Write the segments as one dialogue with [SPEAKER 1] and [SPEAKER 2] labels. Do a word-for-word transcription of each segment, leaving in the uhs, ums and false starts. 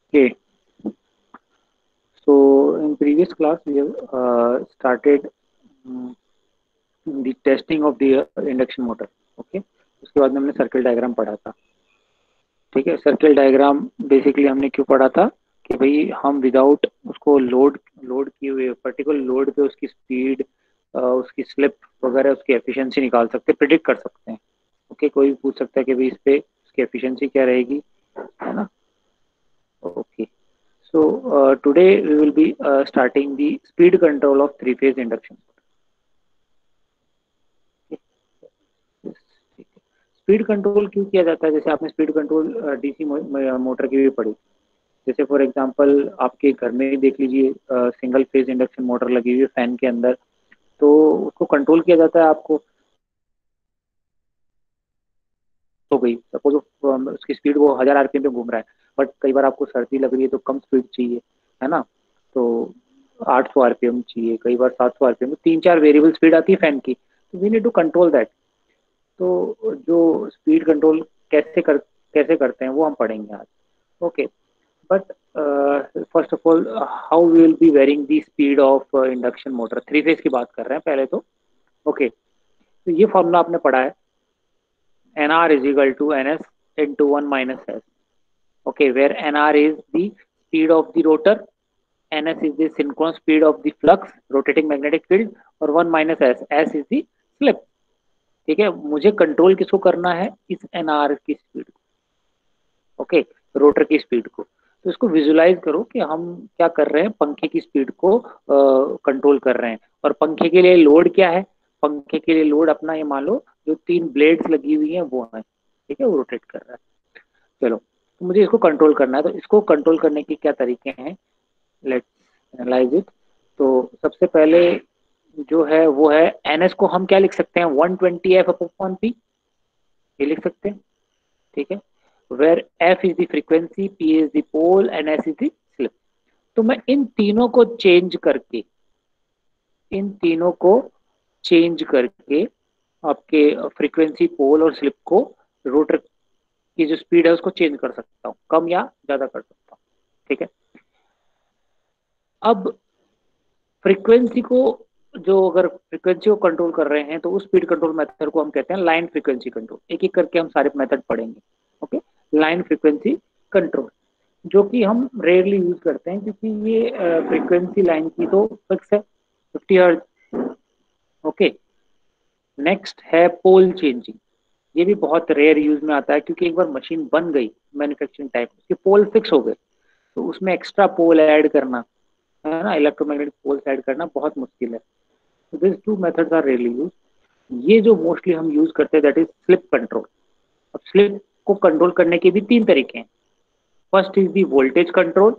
[SPEAKER 1] Okay, so in previous class we have uh, started um, the testing of the induction motor. Okay, उसके बाद में हमने circle diagram पढ़ा था. ठीक है, सर्किल डायग्राम बेसिकली हमने क्यों पढ़ा था कि भाई हम विदाउट उसको लोड लोड किए हुए पर्टिकुलर लोड पे उसकी स्पीड, उसकी स्लिप वगैरह, उसकी एफिशिएंसी निकाल सकते हैं, प्रिडिक्ट कर सकते हैं. ओके okay, कोई भी पूछ सकता है कि भाई इस पे उसकी एफिशिएंसी क्या रहेगी, है ना. Okay, so uh, today we will be uh, starting the speed control of three phase induction. Speed control क्यों किया जाता है? जैसे आपने स्पीड कंट्रोल डीसी मोटर की भी पढ़ी. जैसे फॉर एग्जांपल आपके घर में ही देख लीजिए, सिंगल फेज इंडक्शन मोटर लगी हुई है फैन के अंदर, तो उसको कंट्रोल किया जाता है. आपको हो गई सपोज उसकी स्पीड वो हजार आरपीएम पे घूम रहा है, बट कई बार आपको सर्दी लग रही है तो कम स्पीड चाहिए, है ना. तो आठ सौ आरपीएम चाहिए, कई बार सात सौ आरपीएम, तीन चार वेरिएबल स्पीड आती है फैन की, तो we need to control that. तो जो स्पीड कंट्रोल कैसे कर कैसे करते हैं वो हम पढ़ेंगे आज. Okay, but first of all how we will be varying the speed of induction motor. Three phase की बात कर रहे हैं पहले तो. ओके okay, तो ये फॉर्मूला आपने पढ़ा है, N R is equal to N S into one minus S. Okay, where N R is the speed of the rotor, N S is the synchronous speed of the flux rotating magnetic field, और one minus S, S is the slip. ठीक है, मुझे control किसको करना है? इस NR की speed को. ओके, रोटर की स्पीड को. तो इसको विजुलाइज करो कि हम क्या कर रहे हैं, पंखे की स्पीड को कंट्रोल uh, कर रहे हैं. और पंखे के लिए लोड क्या है? पंखे के लिए लोड अपना ये मान लो जो तीन ब्लेड्स लगी हुई हैं वो है. ठीक है, वो रोटेट कर रहा है. चलो, तो मुझे इसको कंट्रोल करना है, तो इसको कंट्रोल करने के क्या तरीके हैं, लेट्स एनालाइज इट. तो सबसे पहले जो है वो है एन एस को हम क्या लिख सकते हैं, one twenty F upon P, ये लिख सकते हैं. ठीक है, where F is the frequency, P is the pole and S is the slip. तो मैं इन तीनों को चेंज करके इन तीनों को चेंज करके आपके फ्रीक्वेंसी, पोल और स्लिप को, रोटर की जो स्पीड है उसको चेंज कर सकता हूँ, कम या ज्यादा कर सकता हूँ. ठीक है, अब फ्रीक्वेंसी को, जो अगर फ्रीक्वेंसी को कंट्रोल कर रहे हैं तो उस स्पीड कंट्रोल मेथड को हम कहते हैं लाइन फ्रीक्वेंसी कंट्रोल. एक एक करके हम सारे मेथड पढ़ेंगे. ओके, लाइन फ्रीक्वेंसी कंट्रोल, जो कि हम रेयरली यूज करते हैं क्योंकि ये फ्रीक्वेंसी लाइन की तो फिक्स है, फिफ्टी हर्ट्ज. ओके, नेक्स्ट है पोल चेंजिंग. ये भी बहुत रेयर यूज में आता है क्योंकि एक बार मशीन बन गई मैन्युफैक्चरिंग टाइप, उसके पोल फिक्स हो गए, तो उसमें एक्स्ट्रा पोल ऐड करना, है ना, इलेक्ट्रोमैग्नेटिक पोल्स ऐड करना बहुत मुश्किल है. So these two methods are rarely used. ये जो मोस्टली हम यूज करते हैं दैट इज स्लिप कंट्रोल. अब स्लिप को कंट्रोल करने के भी तीन तरीके हैं. First is the voltage control,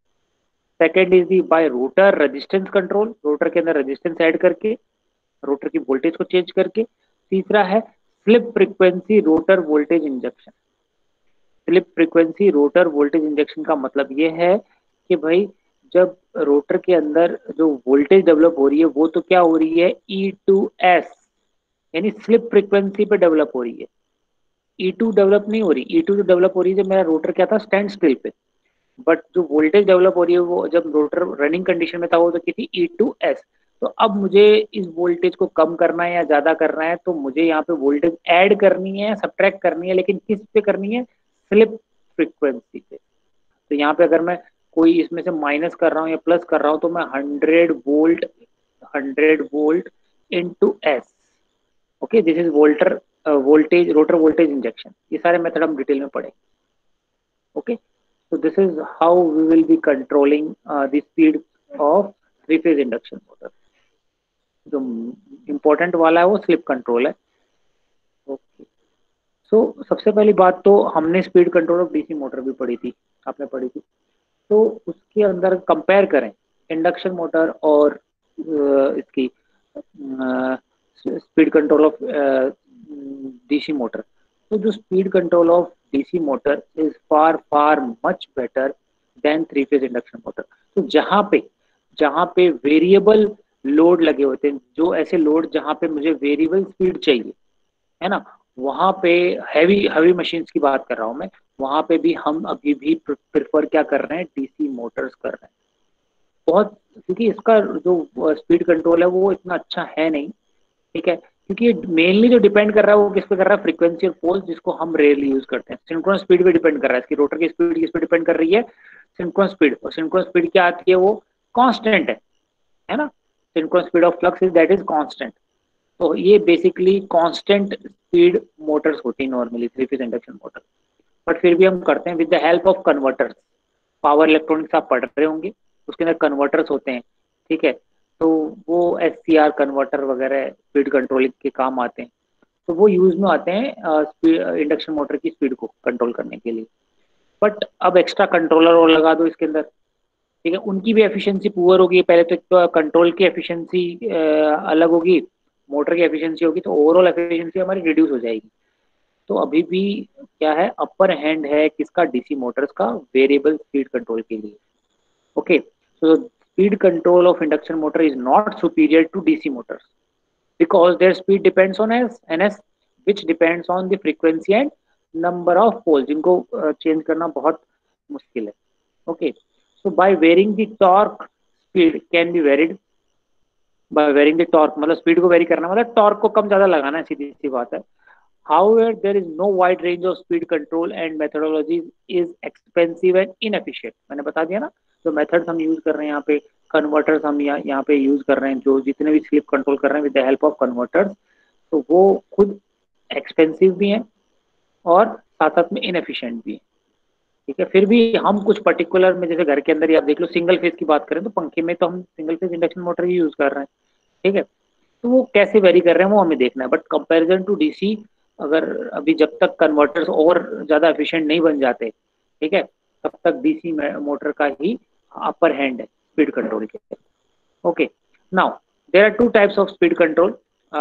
[SPEAKER 1] second is the by rotor resistance control, rotor के अंदर रेजिस्टेंस ऐड करके रोटर की वोल्टेज को चेंज करके. तीसरा है slip frequency rotor voltage injection. Slip frequency rotor voltage injection का मतलब ये है कि भाई जब रोटर के अंदर जो वोल्टेज डेवलप हो रही है वो तो क्या हो रही है, ई टू एस, यानी स्लिप फ्रीक्वेंसी पे डेवलप हो रही है. ई टू डेवलप नहीं हो रही. ई टू तो डेवलप हो रही है जब मेरा रोटर क्या था, स्टैंड स्टिल पे. बट जो वोल्टेज डेवलप हो रही है वो जब रोटर रनिंग कंडीशन में था वो तो की थी ई टू एस. तो अब मुझे इस वोल्टेज को कम करना है या ज्यादा करना है, तो मुझे यहाँ पे वोल्टेज ऐड करनी है, सब्ट्रैक्ट करनी है, लेकिन किस पे करनी है, स्लिप फ्रीक्वेंसी पे. तो यहाँ पे अगर मैं कोई इसमें से माइनस कर रहा हूँ या प्लस कर रहा हूँ तो मैं hundred volt hundred volt into S. Okay, this is volt voltage rotor voltage injection. ये सारे मेथड हम डिटेल में पढ़ेंगे. Okay, so this is how we will be controlling uh, the speed of three phase induction motor. जो important वाला है वो slip control है. ओके, सो सबसे पहली बात तो हमने speed control of DC motor भी पढ़ी थी, आपने पढ़ी थी. तो उसके अंदर कंपेयर करें इंडक्शन मोटर और uh, इसकी speed control of DC motor. तो जो speed control of DC motor is far far much better than three phase induction motor. तो जहाँ पे जहाँ पे वेरिएबल लोड लगे होते हैं, जो ऐसे लोड जहाँ पे मुझे वेरिएबल स्पीड चाहिए, है ना, वहाँ पे हैवी हैवी मशीन्स की बात कर रहा हूँ मैं, वहाँ पे भी हम अभी भी प्रेफर क्या कर रहे हैं, डीसी मोटर्स कर रहे हैं बहुत, क्योंकि इसका जो स्पीड कंट्रोल है वो इतना अच्छा है नहीं, ठीक है, क्योंकि मेनली जो डिपेंड कर रहा है वो किस पे कर रहा है, फ्रीक्वेंसी और पोल्स, जिसको हम रेयरली यूज करते हैं। सिंक्रोनस स्पीड पे डिपेंड कर रहा है, इसकी रोटर की स्पीड किस पे डिपेंड कर रही है, सिंक्रोनस स्पीड। और सिंक्रोनस स्पीड क्या आती है, वो कांस्टेंट है है ना, synchronous speed of flux is that is constant. तो ये बेसिकली कांस्टेंट स्पीड मोटर्स होती है normally, three phase induction motor. But फिर भी हम करते हैं with the help of converters. Power electronics आप पढ़ रहे होंगे, उसके अंदर कन्वर्टर्स होते हैं, ठीक है, तो वो एस सी आर कन्वर्टर वगैरह स्पीड कंट्रोलिंग के काम आते हैं, तो वो यूज में आते हैं इंडक्शन मोटर की स्पीड को कंट्रोल करने के लिए। बट अब एक्स्ट्रा कंट्रोलर और लगा दो इसके अंदर, ठीक है, उनकी भी एफिशिएंसी पुअर होगी। पहले तो कंट्रोल की एफिशिएंसी अलग होगी, मोटर की एफिशिएंसी होगी, तो ओवरऑल एफिशिएंसी हमारी रिड्यूस हो जाएगी। तो अभी भी क्या है, अपर हैंड है किसका, डीसी मोटर्स का, वेरिएबल स्पीड कंट्रोल के लिए। Okay, so speed control of induction motor is not superior to DC motors because their speed depends on S, N S, which depends on the frequency and number of poles, जिनको change करना बहुत मुश्किल है। Okay, so by varying the torque speed can be varied, by varying the torque मतलब speed को vary करना मतलब torque को कम ज्यादा लगाना है, सीधी सी बात है। However, there is no wide range of speed control and methodologies is expensive and inefficient। मैंने बता दिया ना, जो मेथड्स हम यूज कर रहे हैं यहाँ पे, कन्वर्टर्स हम यहाँ यहाँ पे यूज कर रहे हैं, जो जितने भी स्लिप कंट्रोल कर रहे हैं with the help of converters, तो वो खुद एक्सपेंसिव भी हैं और साथ साथ में इनएफिशिएंट भी है, ठीक है। फिर भी हम कुछ पर्टिकुलर में, जैसे घर के अंदर ही आप देख लो, सिंगल फेज की बात करें तो पंखे में तो हम सिंगल फेज इंडक्शन मोटर ही यूज कर रहे हैं, ठीक है, तो वो कैसे वेरी कर रहे हैं वो हमें देखना है। बट कंपैरिजन टू डीसी, अगर अभी जब तक कन्वर्टर्स और ज़्यादा एफिशिएंट नहीं बन जाते, ठीक है, तब तक डीसी मोटर का ही अपर हैंड है स्पीड कंट्रोल के। Okay, now there are two types of speed control.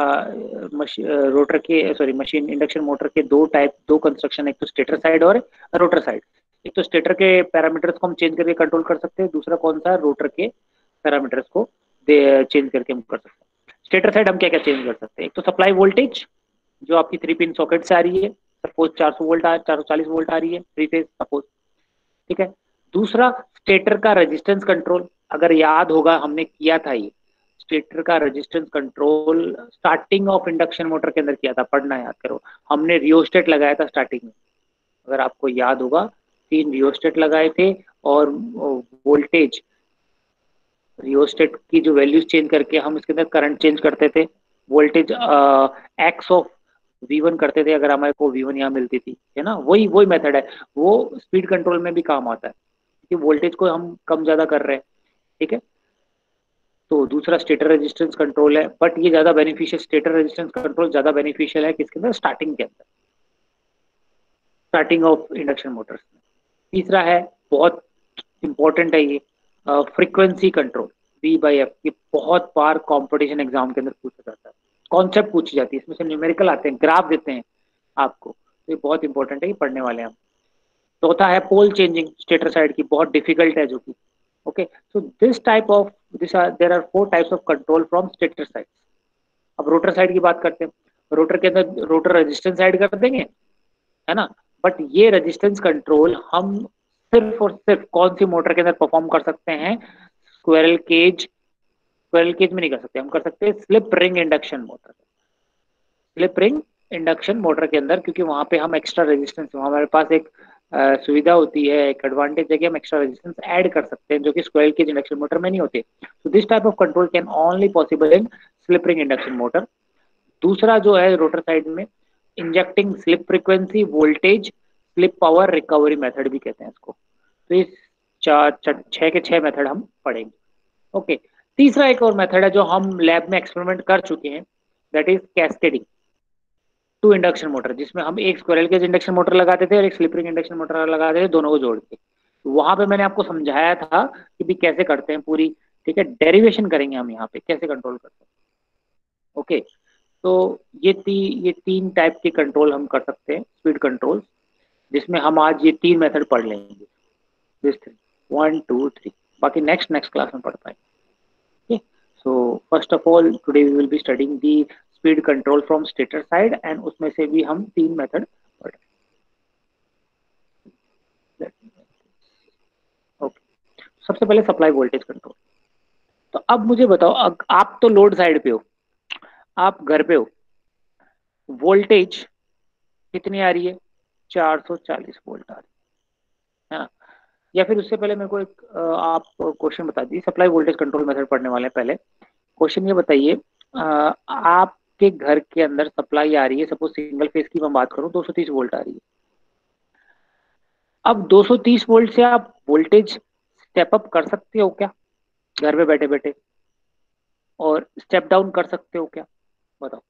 [SPEAKER 1] Rotor के सॉरी मशीन इंडक्शन मोटर के दो टाइप, दो कंस्ट्रक्शन, एक तो स्टेटर साइड और रोटर साइड। एक तो स्टेटर के पैरामीटर्स को हम चेंज करके कंट्रोल कर सकते हैं, दूसरा कौन सा, रोटर के पैरामीटर्स को चेंज करके हम कर सकते हैं। स्टेटर साइड हम क्या क्या चेंज कर सकते हैं, एक तो सप्लाई वोल्टेज जो आपकी थ्री पिन सॉकेट से आ रही है, सपोज चार सौ वोल्ट आ चार सौ चालीस वोल्ट आ रही है थ्री फेज सपोज, ठीक है। दूसरा स्टेटर का रेजिस्टेंस कंट्रोल, अगर याद होगा हमने किया था ये स्टेटर का resistance control starting of induction motor के अंदर किया था, पढ़ना याद करो, हमने रियोस्टेट लगाया था स्टार्टिंग में, अगर आपको याद होगा, तीन रियोस्टेट लगाए थे और वोल्टेज रियोस्टेट की जो वैल्यूज चेंज करके हम इसके अंदर करंट चेंज करते थे, voltage X of V one करते थे अगर हमारे को वी वन यहाँ मिलती थी, है ना, वही वही मेथड है, वो स्पीड कंट्रोल में भी काम आता है क्योंकि वोल्टेज को हम कम ज्यादा कर रहे हैं, ठीक है। तो दूसरा स्टेटर रेजिस्टेंस कंट्रोल है, बट ये ज्यादा बेनिफिशियल, स्टेटर रेजिस्टेंस कंट्रोल ज्यादा बेनिफिशियल है किसके अंदर, स्टार्टिंग के अंदर, स्टार्टिंग ऑफ इंडक्शन मोटर्स में। तीसरा है, बहुत इंपॉर्टेंट है ये, frequency control, V by F, ये बहुत बार कंपटीशन एग्जाम के अंदर पूछा जाता है, कॉन्सेप्ट पूछी जाती है, इसमें से न्यूमेरिकल आते हैं, ग्राफ देते हैं आपको, तो ये बहुत इंपॉर्टेंट है, ये पढ़ने वाले हैं हम। चौथा है पोल चेंजिंग, स्टेटर साइड की बहुत डिफिकल्ट है जो कि, okay, so this type of this are there are four types of control from stator side. अब रोटर साइड की बात करते हैं, रोटर के अंदर रोटर रेजिस्टेंस ऐड कर देंगे, है ना, बट ये रेजिस्टेंस कंट्रोल हम सिर्फ और सिर्फ कौन सी मोटर के अंदर परफॉर्म कर सकते हैं, स्क्विरल केज, स्क्विरल केज में नहीं कर सकते, हम कर सकते हैं slip ring induction motor, slip ring induction motor के अंदर, क्योंकि वहां पे हम एक्स्ट्रा रेजिस्टेंस, हमारे पास एक uh, सुविधा होती है, एक एडवांटेज है कि हम एक्स्ट्रा रेजिस्टेंस ऐड कर सकते हैं जो कि स्क्विरल केज इंडक्शन मोटर में नहीं होते। So this type of control can only possible in slip ring induction motor. दूसरा जो है रोटर साइड में, injecting slip frequency voltage slip power recovery method भी कहते हैं इसको। तो इस चार छह के छह मेथड हम पढ़ेंगे, ओके। तीसरा एक और मेथड है जो हम लैब में एक्सपेरिमेंट कर चुके हैं, that is cascading two induction motor, जिसमें हम एक स्क्विरल केज इंडक्शन मोटर लगाते थे और एक स्लिप रिंग इंडक्शन मोटर लगाते थे, दोनों को जोड़ के। तो वहां पे मैंने आपको समझाया था कि भी कैसे करते हैं पूरी, ठीक है, डेरिवेशन करेंगे हम यहाँ पे कैसे कंट्रोल करते हैं, ओके। तो ये ती, ये तीन टाइप के कंट्रोल हम कर सकते हैं स्पीड कंट्रोल, जिसमें हम आज ये तीन मेथड पढ़ लेंगे, this three, one two three, बाकी नेक्स्ट नेक्स्ट क्लास में पढ़ पाएंगे। So first of all today we will be studying the speed control from stator side, and उसमें से भी हम तीन मेथड पढ़े। ओके, सबसे पहले सप्लाई वोल्टेज कंट्रोल। तो अब मुझे बताओ, अग, आप तो लोड साइड पे हो, आप घर पे हो, वोल्टेज कितनी आ रही है? चार सौ चालीस वोल्ट आ रही है ना? या फिर उससे पहले मेरे को एक अ, आप क्वेश्चन बता दीजिए, सप्लाई वोल्टेज कंट्रोल मेथड पढ़ने वाले हैं पहले। क्वेश्चन ये बताइए, अ, आपके घर के अंदर सप्लाई आ रही है, सपोज सिंगल फेज की मैं बात करूं, दो सौ तीस वोल्ट आ रही है। अब दो सौ तीस वोल्ट से आप वोल्टेज स्टेप अप कर सकते हो क्या घर में बैठे बैठे, और स्टेप डाउन कर सकते हो क्या? बताओ।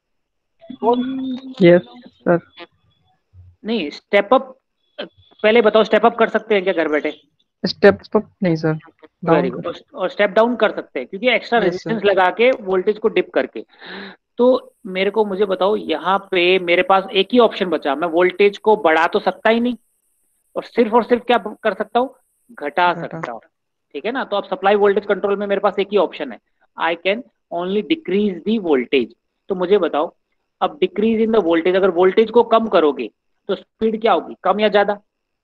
[SPEAKER 2] Yes sir.
[SPEAKER 1] नहीं, स्टेप अप पहले बताओ, स्टेप अप कर सकते हैं क्या घर बैठे?
[SPEAKER 2] स्टेप अप नहीं सर,
[SPEAKER 1] वेरी
[SPEAKER 2] डाउन
[SPEAKER 1] गुड।
[SPEAKER 2] कर।
[SPEAKER 1] और स्टेप डाउन कर सकते हैं क्योंकि एक्स्ट्रा
[SPEAKER 2] यस सर।
[SPEAKER 1] रेजिस्टेंस लगा के वोल्टेज को डिप करके। तो मेरे को मुझे बताओ, यहाँ पे मेरे पास एक ही ऑप्शन बचा, मैं वोल्टेज को बढ़ा तो सकता ही नहीं, और सिर्फ और सिर्फ क्या कर सकता हूँ? घटा
[SPEAKER 2] घटा।
[SPEAKER 1] सकता हूँ। ठीक है ना? तो अब सप्लाई वोल्टेज कंट्रोल में मेरे पास एक ही ऑप्शन है, I can only decrease the voltage. तो मुझे बताओ, अब डिक्रीज इन द वोल्टेज, अगर वोल्टेज को कम करोगे तो स्पीड क्या होगी, कम या ज्यादा?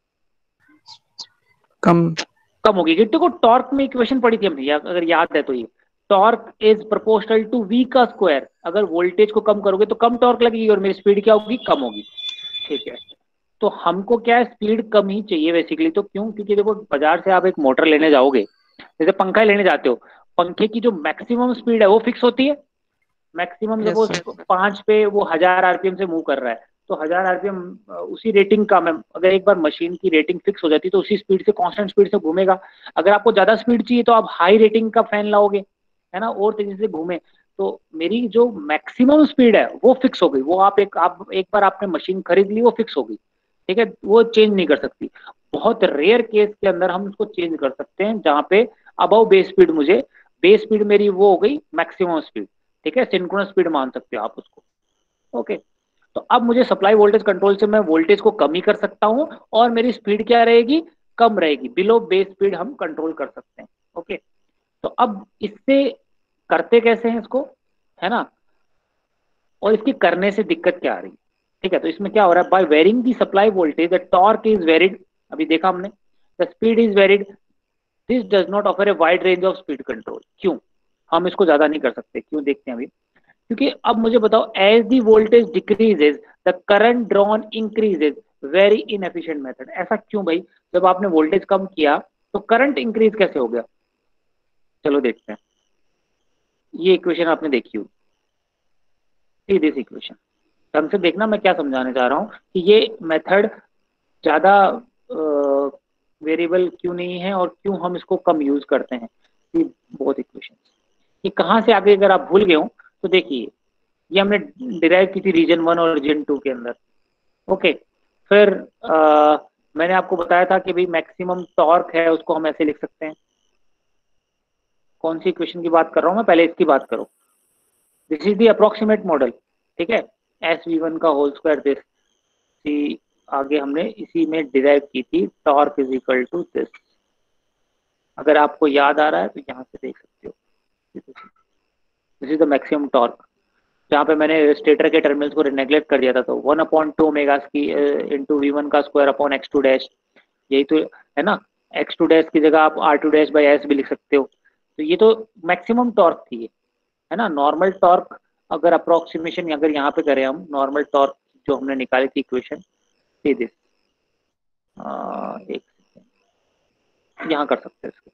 [SPEAKER 2] कम।
[SPEAKER 1] कम होगी। गिट्टी को टॉर्क में इक्वेशन पढ़ी थी हमने, या अगर याद है तो, ये torque is proportional to V का स्क्वायर। अगर वोल्टेज को कम करोगे तो कम टॉर्क लगेगी और मेरी स्पीड क्या होगी, कम होगी। ठीक है, तो हमको क्या है, स्पीड कम ही चाहिए बेसिकली। तो क्यों? क्योंकि देखो, बाजार से आप एक मोटर लेने जाओगे, जैसे पंखा लेने जाते हो, पंखे की जो मैक्सिमम स्पीड है वो फिक्स होती है। Maximum
[SPEAKER 2] yes
[SPEAKER 1] suppose
[SPEAKER 2] sir.
[SPEAKER 1] पांच पे वो हजार आरपीएम से मूव कर रहा है, तो हजार आरपीएम उसी रेटिंग का, मैं अगर एक बार मशीन की रेटिंग फिक्स हो जाती है तो उसी स्पीड से, कांस्टेंट स्पीड से घूमेगा। अगर आपको ज्यादा स्पीड चाहिए तो आप हाई रेटिंग का फैन लाओगे, है ना, और तेजी से घूमे। तो मेरी जो मैक्सिमम स्पीड है वो फिक्स हो गई, वो आप एक आप एक बार आपने मशीन खरीद ली, वो फिक्स हो गई। ठीक है, वो चेंज नहीं कर सकती। बहुत रेयर केस के अंदर हम उसको चेंज कर सकते हैं, जहां पे अबव बेस स्पीड, मुझे बेस स्पीड मेरी वो हो गई मैक्सिमम स्पीड। ठीक है, सिंक्रोनस स्पीड मान सकते हो आप उसको। ओके, तो अब मुझे सप्लाई वोल्टेज कंट्रोल से मैं वोल्टेज को कम ही कर सकता हूं, और मेरी स्पीड क्या रहेगी, कम रहेगी, बिलो बेस स्पीड हम कंट्रोल कर सकते हैं। ओके, तो अब इससे करते कैसे हैं इसको, है ना, और इसकी करने से दिक्कत क्या आ रही है? ठीक है, तो इसमें क्या हो रहा है, by varying the supply voltage the torque is varied. अभी देखा हमने, the speed is varied, this does not offer a wide range of speed control. क्यों हम इसको ज्यादा नहीं कर सकते? क्यों, देखते हैं अभी। क्योंकि अब मुझे बताओ, as the voltage decreases the current drawn increases, very inefficient method. ऐसा क्यों भाई? जब आपने वोल्टेज कम किया तो करंट इंक्रीज कैसे हो गया? चलो देखते हैं। ये इक्वेशन आपने देखी होगी, सी दिस इक्वेशन, ढंग से देखना मैं क्या समझाने चाह रहा हूँ, कि ये मेथड ज्यादा वेरिएबल क्यों नहीं है, और क्यों हम इसको कम यूज करते हैं। ये बहुत इक्वेशन, ये कहाँ से आगे, अगर आप भूल गए हो तो देखिए, ये हमने डिराइव की थी रीजन वन और रीजन टू के अंदर। ओके, फिर आ, मैंने आपको बताया था कि भाई मैक्सिमम टॉर्क है उसको हम ऐसे लिख सकते हैं। कौन सी इक्वेशन की बात कर रहा हूँ मैं, पहले इसकी बात करो। This is the approximate model. ठीक है, एस वी वन का होल स्क्वायर दिस, सी, आगे हमने इसी में डिराइव की थी, torque is equal to this. अगर आपको याद आ रहा है तो यहाँ से देख सकते हो, this is the maximum torque, जहाँ पे मैंने स्टेटर के टर्मिनल्स को नेग्लेक्ट कर दिया था। तो वन अपॉन टू ओमेगा की इंटू वी वन का square upon X two dash, यही तो है ना। एक्स टू डैश की जगह आप R two dash by S भी लिख सकते हो। तो ये तो मैक्सिमम टॉर्क थी ये, है ना। नॉर्मल टॉर्क अगर अप्रोक्सीमेशन अगर यहाँ पे करें हम, नॉर्मल टॉर्क जो हमने निकाली थी इक्वेशन, सी दिस, एक यहाँ कर सकते हैं इसको।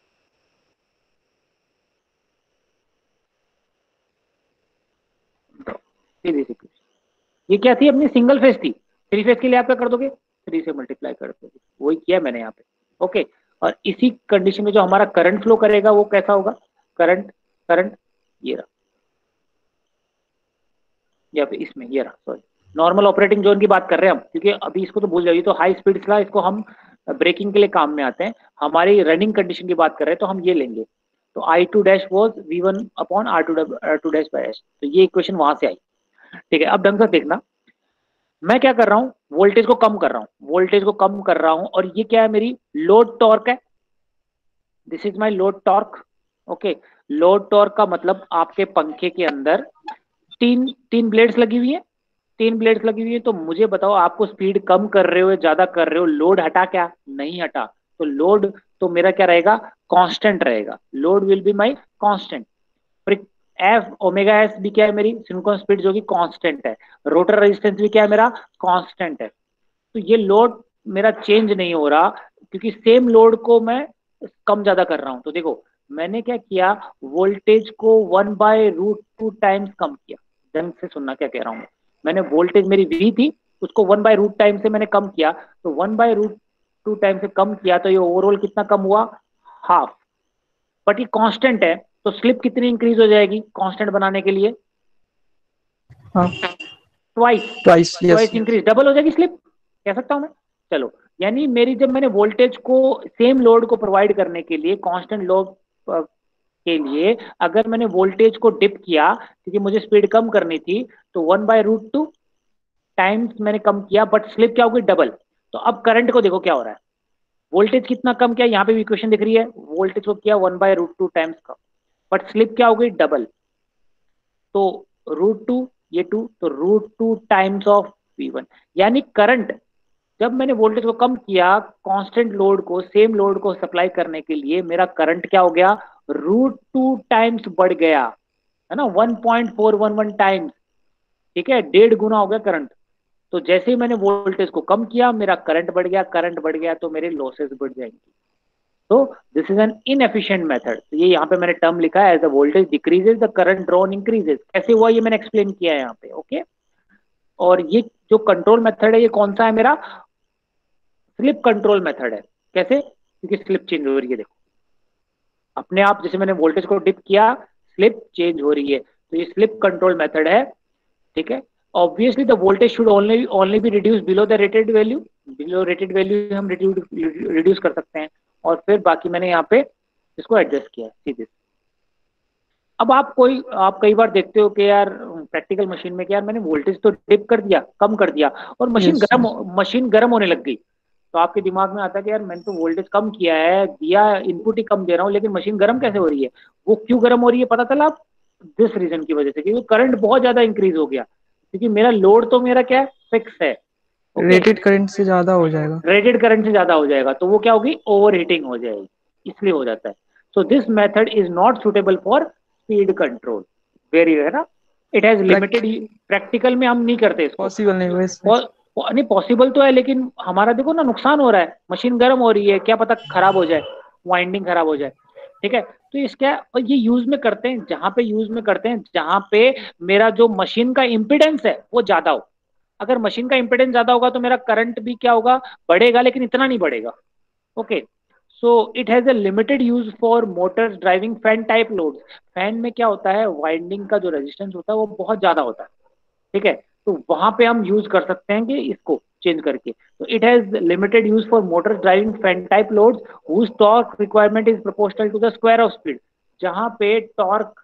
[SPEAKER 1] तो सी दिस इक्वेशन, ये क्या थी अपनी, सिंगल फेज थी। थ्री फेज के लिए आप क्या कर दोगे, थ्री से मल्टीप्लाई कर दोगे, वही किया मैंने यहाँ पे। ओके, और इसी कंडीशन में जो हमारा करंट फ्लो करेगा वो कैसा होगा, करंट करंट ये रहा, या फिर इसमें ये रहा, सॉरी, नॉर्मल ऑपरेटिंग जोन की बात कर रहे हैं हम, क्योंकि अभी इसको तो भूल जाइए, तो हाई स्पीड का इसको हम ब्रेकिंग के लिए काम में आते हैं। हमारी रनिंग कंडीशन की बात कर रहे हैं तो हम ये लेंगे। तो I two dash was V one upon R two R two dash by S, तो ये इक्वेशन वहां से आई। ठीक है, अब ढंग से देखना, मैं क्या कर रहा हूँ, वोल्टेज को कम कर रहा हूँ, वोल्टेज को कम कर रहा हूँ, और ये क्या है, मेरी लोड टॉर्क है। This is my load torque. Okay, load torque का मतलब आपके पंखे के अंदर तीन तीन ब्लेड्स लगी हुई है, तीन ब्लेड्स लगी हुई है, तो मुझे बताओ आपको स्पीड कम कर रहे हो या ज्यादा कर रहे हो, लोड हटा क्या? नहीं हटा। तो लोड तो मेरा क्या रहेगा? कांस्टेंट रहेगा। Load will be my constant. F omega S भी क्या है? मेरी सिंक्रोनस स्पीड जो कि कांस्टेंट है। रोटर रेजिस्टेंस भी क्या है? मेरा कांस्टेंट है। तो ये लोड मेरा चेंज नहीं हो रहा, क्योंकि सेम लोड को मैं कम ज्यादा कर रहा हूं। तो देखो मैंने क्या किया, वोल्टेज को one by root two times कम किया। ढंग से सुनना क्या कह रहा हूं मैं। मैंने वोल्टेज मेरी वी थी, उसको वन बाय रूट टाइम से मैंने कम किया। तो one by root two time से कम किया तो ये ओवरऑल कितना कम हुआ? हाफ। बट ये कांस्टेंट है, तो स्लिप कितनी इंक्रीज हो जाएगी कांस्टेंट बनाने के लिए?
[SPEAKER 2] हाँ,
[SPEAKER 1] twice.
[SPEAKER 2] Twice, yes.
[SPEAKER 1] Twice increase, double हो जाएगी स्लिप, कह सकता हूं मैं। चलो, यानी मेरी जब मैंने वोल्टेज को सेम लोड को प्रोवाइड करने के लिए, कांस्टेंट लोड के लिए अगर मैंने वोल्टेज को डिप किया क्योंकि मुझे स्पीड कम करनी थी, तो one by root two times मैंने कम किया, बट स्लिप क्या होगी? डबल। तो अब करंट को देखो क्या हो रहा है, वोल्टेज कितना कम किया, यहाँ पे भी इक्वेशन दिख रही है, वोल्टेज को किया one by root two times कम, बट स्लिप क्या हो गई? डबल। तो रूट टू, ये टू, तो root two times of V one. यानी करंट, जब मैंने वोल्टेज को कम किया कांस्टेंट लोड को सेम लोड को सप्लाई करने के लिए, मेरा करंट क्या हो गया? रूट टू टाइम्स बढ़ गया, है ना, one point four one one times. ठीक है, डेढ़ गुना हो गया करंट। तो जैसे ही मैंने वोल्टेज को कम किया मेरा करंट बढ़ गया, करंट बढ़ गया तो मेरे लॉसेस बढ़ जाएंगे। तो this is an inefficient method. तो ये यहाँ पे मैंने टर्म लिखा है, as the voltage decreases the current drawn increases. कैसे हुआ ये मैंने एक्सप्लेन किया है यहाँ पे, ओके। और ये जो कंट्रोल मेथड है ये कौन सा है? मेरा स्लिप कंट्रोल मेथड है। कैसे? क्योंकि स्लिप चेंज हो रही है, देखो अपने आप, जैसे मैंने वोल्टेज को डिप किया स्लिप चेंज हो रही है, तो ये स्लिप कंट्रोल मेथड है। ठीक है, obviously the voltage should only only be reduce below the rated value. Below rated value हम रिड्यूस कर सकते हैं, और फिर बाकी मैंने यहाँ पे इसको एडजस्ट किया है सीधे। अब आप कोई आप कई बार देखते हो कि यार प्रैक्टिकल मशीन में कि यार मैंने वोल्टेज तो डिप कर दिया, कम कर दिया, और मशीन
[SPEAKER 2] यस
[SPEAKER 1] गर्म
[SPEAKER 2] सर।
[SPEAKER 1] मशीन गर्म होने लग गई। तो आपके दिमाग में आता है कि यार मैंने तो वोल्टेज कम किया है, दिया इनपुट ही कम दे रहा हूँ, लेकिन मशीन गर्म कैसे हो रही है? वो क्यों गर्म हो रही है पता चला? दिस रीजन की वजह से, क्योंकि करंट बहुत ज्यादा इंक्रीज हो गया, क्योंकि मेरा लोड तो मेरा क्या है? फिक्स है। ओके,
[SPEAKER 2] रेटेड करंट से ज्यादा हो जाएगा।
[SPEAKER 1] रेटेड करंट से ज्यादा हो जाएगा तो वो क्या होगी? ओवर हीटिंग हो जाएगी, इसलिए हो जाता है। So this method is not suitable for speed control, very, है ना, it has
[SPEAKER 2] pract
[SPEAKER 1] limited. Practical में हम नहीं करते इसको।
[SPEAKER 2] पॉसिबल नहीं वैसे।
[SPEAKER 1] पो- पो- नहीं, पॉसिबल तो है, लेकिन हमारा देखो ना नुकसान हो रहा है, मशीन गर्म हो रही है, क्या पता खराब हो जाए, वाइंडिंग खराब हो जाए। ठीक है, तो इसका, और ये यूज में करते हैं जहां पे यूज में करते हैं जहां पे मेरा जो मशीन का इम्पिडेंस है वो ज्यादा हो। अगर मशीन का इम्पिडेंस ज्यादा होगा तो मेरा करंट भी क्या होगा? बढ़ेगा, लेकिन इतना नहीं बढ़ेगा। Okay, so it has a limited use for motors driving fan type loads. Fan में क्या होता है, वाइंडिंग का जो रेजिस्टेंस होता है वो बहुत ज्यादा होता है। ठीक है, तो वहां पे हम यूज कर सकते हैं कि इसको चेंज करके। तो it has limited use for motor driving fan type loads whose torque requirement is proportional to the square of speed. जहां पे टॉर्क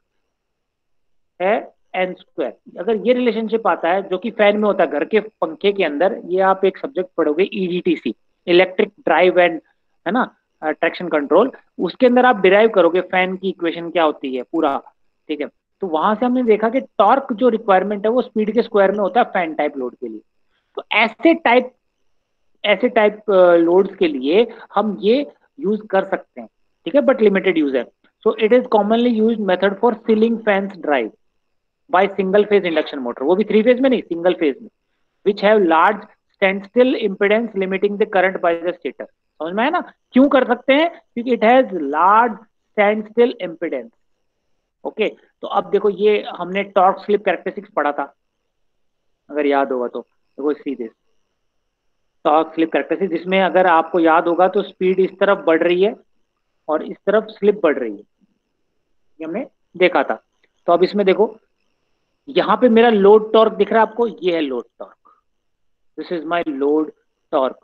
[SPEAKER 1] है एन स्क्वायर, अगर ये रिलेशनशिप आता है जो कि फैन में होता है, घर के पंखे के अंदर, ये आप एक सब्जेक्ट पढ़ोगे ईडीटीसी, इलेक्ट्रिक ड्राइव एंड, है ना, ट्रैक्शन कंट्रोल, उसके अंदर आप डिराइव करोगे फैन की इक्वेशन क्या होती है पूरा। ठीक है, तो वहां से हमने देखा कि टॉर्क जो रिक्वायरमेंट है वो स्पीड के स्क्वायर में होता है फैन टाइप लोड के लिए। तो ऐसे टाइप ऐसे टाइप लोड्स के लिए हम ये यूज कर सकते हैं। ठीक है, बट लिमिटेड यूज है। So it is commonly use method for ceiling fans drive by single phase induction motor, वो भी थ्री फेज में नहीं, सिंगल फेज में, which have large stand still impedance limiting the current by the stator. समझ में है ना क्यों कर सकते हैं? क्योंकि it has large stand still impedance. Okay, तो अब देखो ये हमने टॉर्क स्लिप कैरेक्टरिस्टिक्स पढ़ा था, अगर याद होगा तो देखो सीधे टॉर्क स्लिप कैरेक्टरिस्टिक्स, जिसमें अगर आपको याद होगा तो स्पीड इस तरफ बढ़ रही है और इस तरफ स्लिप बढ़ रही है, ये हमने देखा था। तो अब इसमें देखो, यहाँ पे मेरा लोड टॉर्क दिख रहा है आपको, ये है load torque, this is my load torque.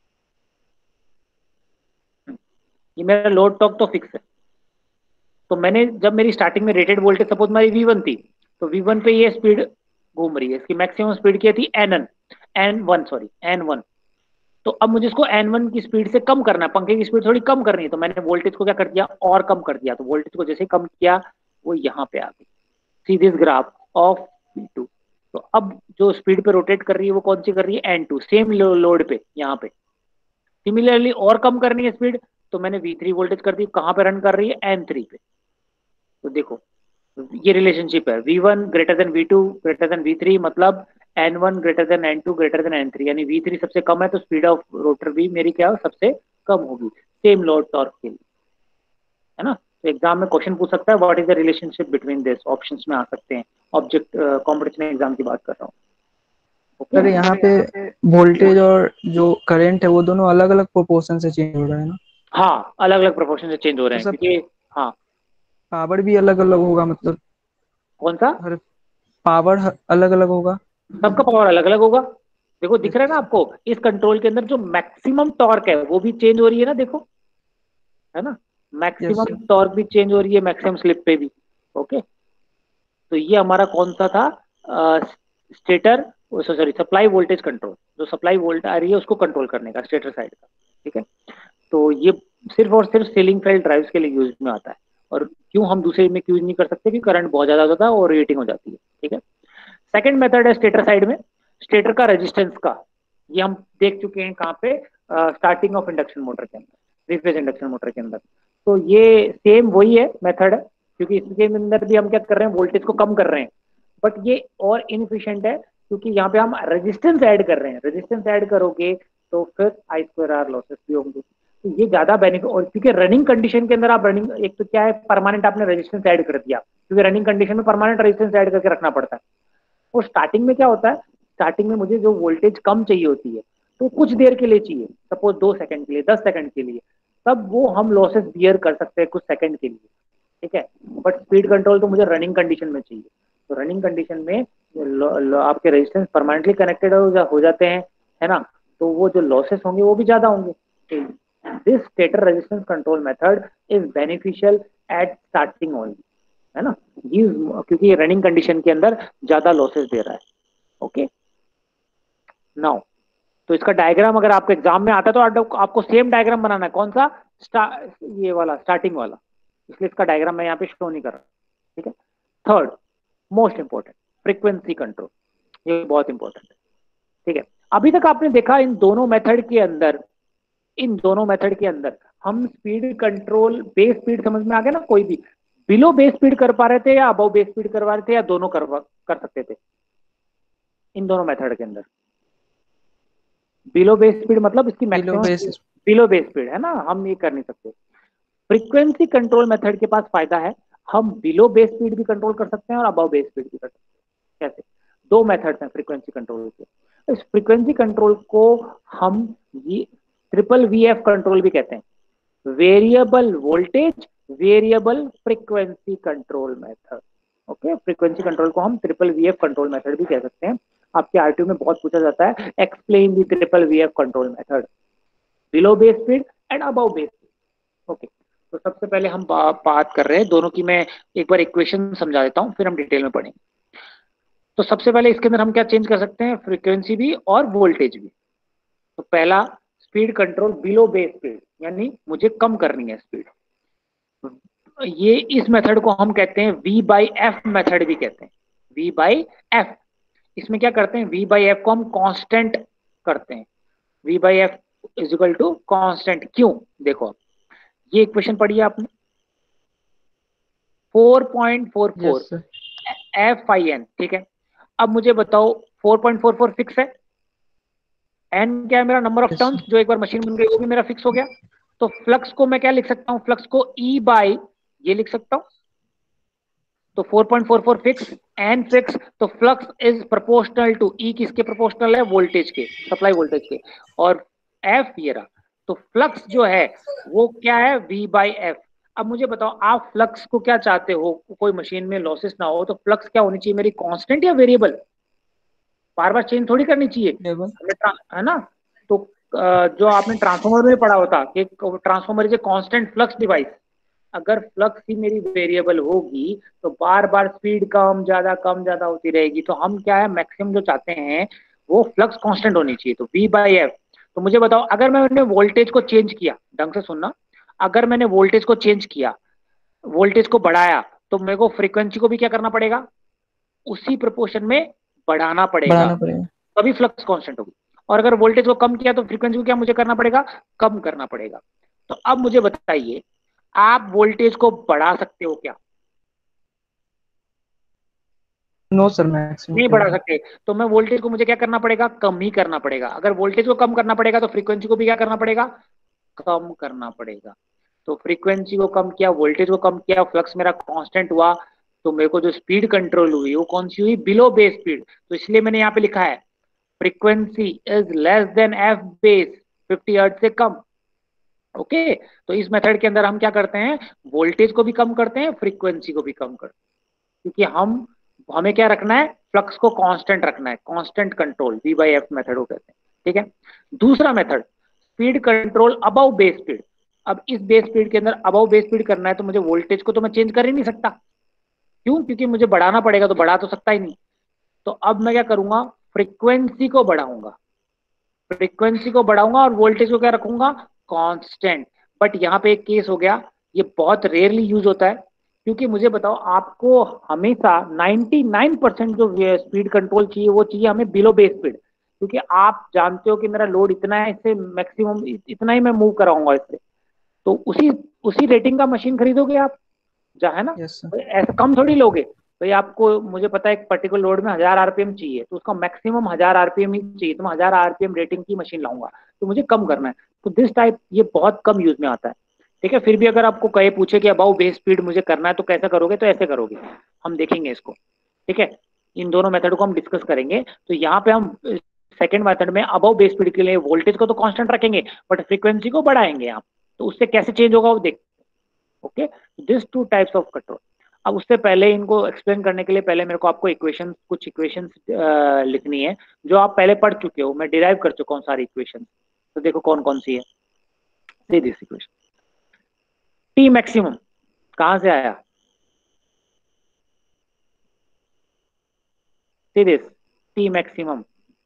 [SPEAKER 1] ये मेरा लोड टॉर्क तो फिक्स है। तो मैंने जब मेरी स्टार्टिंग में रेटेड वोल्टेज सपोज मेरी वी वन थी, तो वी वन पे ये स्पीड घूम रही है, इसकी मैक्सिमम स्पीड क्या थी? N N N one sorry N one. तो अब मुझे इसको एन वन की स्पीड से कम करना है, पंखे की स्पीड थोड़ी कम करनी है, तो मैंने वोल्टेज को क्या कर दिया? और कम कर दिया। तो वोल्टेज को जैसे कम किया वो यहाँ पे आ गई। See this graph of V two. तो अब जो स्पीड पे रोटेट कर रही है वो कौन सी कर रही है, एन टू, सेम लोड पे यहाँ पे। सिमिलरली और कम करनी है स्पीड तो मैंने वी थ्री वोल्टेज कर दी, कहाँ पे रन कर रही है, एन थ्री पे। तो देखो ये रिलेशनशिप है, V one greater than V two greater than V three, मतलब N one greater than N two greater than N three, यानी वी थ्री सबसे कम है तो स्पीड ऑफ रोटर भी मेरी क्या हो, सबसे कम होगी सेम लोड टॉर्क के लिए, है ना। तो एग्जाम में क्वेश्चन पूछ सकता है what is the relationship between this, options में आ सकते हैं। ऑब्जेक्ट कॉम्पिटिशन एग्जाम की बात कर रहा हूँ। ओके
[SPEAKER 2] सर यहाँ पे वोल्टेज और जो करंट है वो दोनों अलग अलग प्रोपोर्शन से चेंज हो रहा है ना।
[SPEAKER 1] हाँ अलग अलग प्रोपोर्शन से चेंज हो रहे
[SPEAKER 2] तो
[SPEAKER 1] हैं
[SPEAKER 2] सब
[SPEAKER 1] क्योंकि हाँ।
[SPEAKER 2] पावर भी अलग अलग होगा, मतलब
[SPEAKER 1] कौन सा,
[SPEAKER 2] हर पावर अलग अलग होगा।
[SPEAKER 1] सबका पावर अलग अलग होगा। देखो दिख रहा है ना
[SPEAKER 2] यस।
[SPEAKER 1] आपको, इस कंट्रोल के अंदर जो मैक्सिमम टॉर्क है वो भी चेंज हो रही है ना, देखो, है ना।
[SPEAKER 2] Yes
[SPEAKER 1] maximum
[SPEAKER 2] sir.
[SPEAKER 1] टॉर्क भी चेंज हो रही है मैक्सिमम स्लिप पे भी। ओके, तो ये हमारा कौन सा था, stator, sorry supply voltage control, जो सप्लाई वोल्ट आ रही है उसको कंट्रोल करने का, स्टेटर साइड का। ठीक है, तो ये सिर्फ और सिर्फ सीलिंग फैन ड्राइव्स के लिए यूज में आता है। और क्यों हम दूसरे में यूज नहीं कर सकते, कि करंट बहुत ज्यादा होता है और रेटिंग हो जाती है। ठीक है, सेकंड मेथड है स्टेटर साइड में, स्टेटर का रेजिस्टेंस का। ये हम देख चुके हैं कहाँ पे, स्टार्टिंग ऑफ इंडक्शन मोटर के अंदर, थ्री फेज इंडक्शन मोटर के अंदर। तो ये सेम वही है मेथड है, क्योंकि इसके अंदर भी हम क्या कर रहे हैं, वोल्टेज को कम कर रहे हैं, बट ये और इनफिशियंट है क्योंकि यहाँ पे हम रेजिस्टेंस ऐड कर रहे हैं। रेजिस्टेंस ऐड करोगे तो फिर आई स्क्वायर आर लॉसेस भी होंगे, तो ये ज्यादा बेनिफिट। और क्योंकि रनिंग कंडीशन के अंदर आप रनिंग, एक तो क्या है, परमानेंट आपने रेजिस्टेंस ऐड कर दिया, क्योंकि रनिंग कंडीशन में परमानेंट रेजिस्टेंस ऐड करके रखना पड़ता है। और स्टार्टिंग में क्या होता है, स्टार्टिंग में मुझे जो वोल्टेज कम चाहिए होती है तो कुछ देर के लिए चाहिए, सपोज दो सेकंड के लिए, दस सेकंड के लिए, तब वो हम लॉसेस बियर कर सकते हैं कुछ सेकंड के लिए। ठीक है, बट स्पीड कंट्रोल तो मुझे रनिंग कंडीशन में चाहिए। तो रनिंग कंडीशन में लो, लो, आपके रेजिस्टेंस परमानेंटली कनेक्टेड हो, जा, हो जाते हैं, है ना। तो वो जो लॉसेस होंगे वो भी ज्यादा होंगे। This stator resistance control method is beneficial at starting only, है ना। ये क्योंकि रनिंग कंडीशन के अंदर ज्यादा लॉसेस दे रहा है। ओके, नाउ तो इसका डायग्राम अगर आपको एग्जाम में आता है तो आपको आपको सेम डायग्राम बनाना है, कौन सा, स्टा, ये वाला स्टार्टिंग वाला, इसलिए इसका डायग्राम मैं यहाँ पे शो नहीं कर रहा। ठीक है, third most important, frequency control, ये बहुत इंपॉर्टेंट है। ठीक है, अभी तक आपने देखा इन दोनों मेथड के अंदर, इन दोनों मेथड के अंदर हम स्पीड कंट्रोल, बेस स्पीड समझ में आ गया ना, कोई भी बिलो बेस स्पीड कर पा रहे थे या अबव बेस स्पीड करवा रहे थे, या दोनों कर कर सकते थे इन दोनों मेथड के अंदर। बिलो बेस स्पीड मतलब इसकी
[SPEAKER 2] below
[SPEAKER 1] maximum,
[SPEAKER 2] base.
[SPEAKER 1] Below base speed है ना, हम ये कर नहीं सकते। फ्रीक्वेंसी कंट्रोल मेथड के पास फायदा है, हम बिलो बेस स्पीड भी कंट्रोल कर सकते हैं और अबव बेस स्पीड भी कर सकते हैं। कैसे, दो मेथड्स हैं फ्रीक्वेंसी कंट्रोल के। इस फ्रीक्वेंसी कंट्रोल को हम ये ट्रिपल वी एफ कंट्रोल भी कहते हैं, variable voltage variable frequency control method. Okay, frequency control को हम triple V F control method भी कह सकते हैं। आपके आरटीओ में बहुत पूछा जाता है, explain the triple V F control method, below base speed and above base speed. Okay, तो सबसे पहले हम बा, बात कर रहे हैं दोनों की, मैं एक बार इक्वेशन समझा देता हूं फिर हम डिटेल में पढ़ेंगे। तो सबसे पहले इसके अंदर हम क्या चेंज कर सकते हैं, फ्रीक्वेंसी भी और वोल्टेज भी। तो पहला, speed control below base speed, यानी मुझे कम करनी है स्पीड, ये इस मेथड को हम कहते हैं वी बाई एफ मेथड भी कहते हैं, वी बाई एफ। इसमें क्या करते हैं, वी बाई एफ को हम कांस्टेंट करते हैं, V by F is equal to constant. क्यों, देखो ये इक्वेशन पढ़ी है आपने, four point four four
[SPEAKER 2] yes sir.
[SPEAKER 1] F I N. ठीक है, अब मुझे बताओ four point four four fix है, एन क्या है मेरा, नंबर ऑफ
[SPEAKER 2] यस
[SPEAKER 1] टर्न्स, जो एक बार मशीन बन गई वो भी मेरा फिक्स हो गया। तो फ्लक्स को मैं क्या लिख सकता हूं, फ्लक्स को ई बाई ये लिख सकता हूं। तो four point four four fix, N fix, तो flux is proportional to E, किसके प्रोपोर्शनल है, वोल्टेज के, सप्लाई वोल्टेज के, और एफ ये रहा। तो फ्लक्स जो है वो क्या है, वी बाई एफ। अब मुझे बताओ आप फ्लक्स को क्या चाहते हो, कोई मशीन में लॉसेस ना हो, तो फ्लक्स क्या होनी चाहिए मेरी, कांस्टेंट या वेरिएबल, बार बार चेंज थोड़ी करनी चाहिए
[SPEAKER 2] लेवल।
[SPEAKER 1] हमें, है ना। तो अ, जो आपने ट्रांसफॉर्मर में पढ़ा होता कि transformer is a constant flux device, अगर फ्लक्स ही मेरी वेरिएबल होगी तो बार बार स्पीड कम ज्यादा कम ज्यादा होती रहेगी। तो हम क्या है, मैक्सिमम जो चाहते हैं वो फ्लक्स कांस्टेंट होनी चाहिए, तो वी बाई एफ। तो मुझे बताओ अगर मैंने वोल्टेज को चेंज किया, ढंग से सुनना, अगर मैंने वोल्टेज को चेंज किया, वोल्टेज को बढ़ाया, तो मेरे को फ्रीक्वेंसी को भी क्या करना पड़ेगा, उसी प्रोपोर्शन में बढ़ाना पड़ेगा,
[SPEAKER 2] बढ़ाना पड़ेगा।
[SPEAKER 1] तभी फ्लक्स कांस्टेंट होगी। और अगर वोल्टेज को कम किया तो फ्रीक्वेंसी को क्या मुझे करना पड़ेगा, कम करना पड़ेगा। तो अब मुझे बताइए, आप वोल्टेज को बढ़ा सकते हो क्या?
[SPEAKER 2] नो सर, मैक्सिमम
[SPEAKER 1] नहीं
[SPEAKER 2] पे
[SPEAKER 1] बढ़ा
[SPEAKER 2] होगा।
[SPEAKER 1] सकते। तो मैं वोल्टेज को मुझे क्या करना पड़ेगा, कम ही करना पड़ेगा। अगर वोल्टेज को कम करना पड़ेगा तो फ्रीक्वेंसी को भी क्या करना पड़ेगा, कम करना पड़ेगा। तो फ्रीक्वेंसी को कम किया, वोल्टेज को कम किया, फ्लक्स मेरा कांस्टेंट हुआ। तो मेरे को जो स्पीड कंट्रोल हुई वो कौन सी हुई, बिलो बेस स्पीड। तो इसलिए मैंने यहाँ पे लिखा है frequency is less than F base, fifty hertz से कम। ओके, तो इस मेथड के अंदर हम क्या करते हैं, वोल्टेज को भी कम करते हैं, फ्रीक्वेंसी को भी कम करते हैं, क्योंकि हम हमें क्या रखना है, फ्लक्स को कांस्टेंट रखना है, constant control, V by F method को कहते हैं। ठीक है। दूसरा method, speed control above base speed. अब इस बेस स्पीड के अंदर अबव बेस स्पीड करना है तो मुझे वोल्टेज को तो मैं चेंज कर ही नहीं सकता। क्यों? क्योंकि मुझे बढ़ाना पड़ेगा, तो बढ़ा तो सकता ही नहीं। तो अब मैं क्या करूंगा, फ्रीक्वेंसी को बढ़ाऊंगा, फ्रीक्वेंसी को बढ़ाऊंगा और वोल्टेज को क्या रखूंगा, कांस्टेंट। बट यहाँ पे एक केस हो गया, ये बहुत रेयरली यूज होता है, क्योंकि मुझे बताओ, आपको हमेशा निन्यानवे परसेंट जो स्पीड कंट्रोल चाहिए वो चाहिए हमें बिलो बेस स्पीड, क्योंकि आप जानते हो कि मेरा लोड इतना है, इससे मैक्सिमम इतना ही मैं मूव कराऊंगा इससे। तो उसी उसी रेटिंग का मशीन खरीदोगे आप, जहाँ है ना,
[SPEAKER 2] यस सर।
[SPEAKER 1] तो ऐसा कम थोड़ी लोगे। भाई आपको, मुझे पता है एक पर्टिकुलर लोड में हजार आरपीएम चाहिए, तो उसका मैक्सिमम हजार आरपीएम ही चाहिए, तो मैं हजार आरपीएम रेटिंग की मशीन लाऊंगा, तो मुझे कम करना है। तो दिस टाइप ये बहुत कम यूज में आता है। ठीक है। फिर भी अगर आपको कहे, पूछे कि अबाउ बेस स्पीड मुझे करना है तो कैसे करोगे, तो ऐसे करोगे, हम देखेंगे इसको। ठीक है। इन दोनों मेथड को हम डिस्कस करेंगे। तो यहाँ पे हम सेकेंड मेथड में अबाउ बेस स्पीड के लिए वोल्टेज को तो कांस्टेंट रखेंगे, बट फ्रीक्वेंसी को बढ़ाएंगे आप। तो उससे कैसे चेंज होगा वो देख। Okay, this two types of control. अब उससे पहले इनको एक्सप्लेन करने के लिए पहले मेरे को आपको इक्वेशन, कुछ इक्वेशंस लिखनी है, जो आप पहले पढ़ चुके हो, मैं डिराइव कर चुका हूँ सारी इक्वेशन। तो देखो कौन कौन सी है। See this equation, T maximum कहां से आया, सी दिस, टी मैक्सिमम,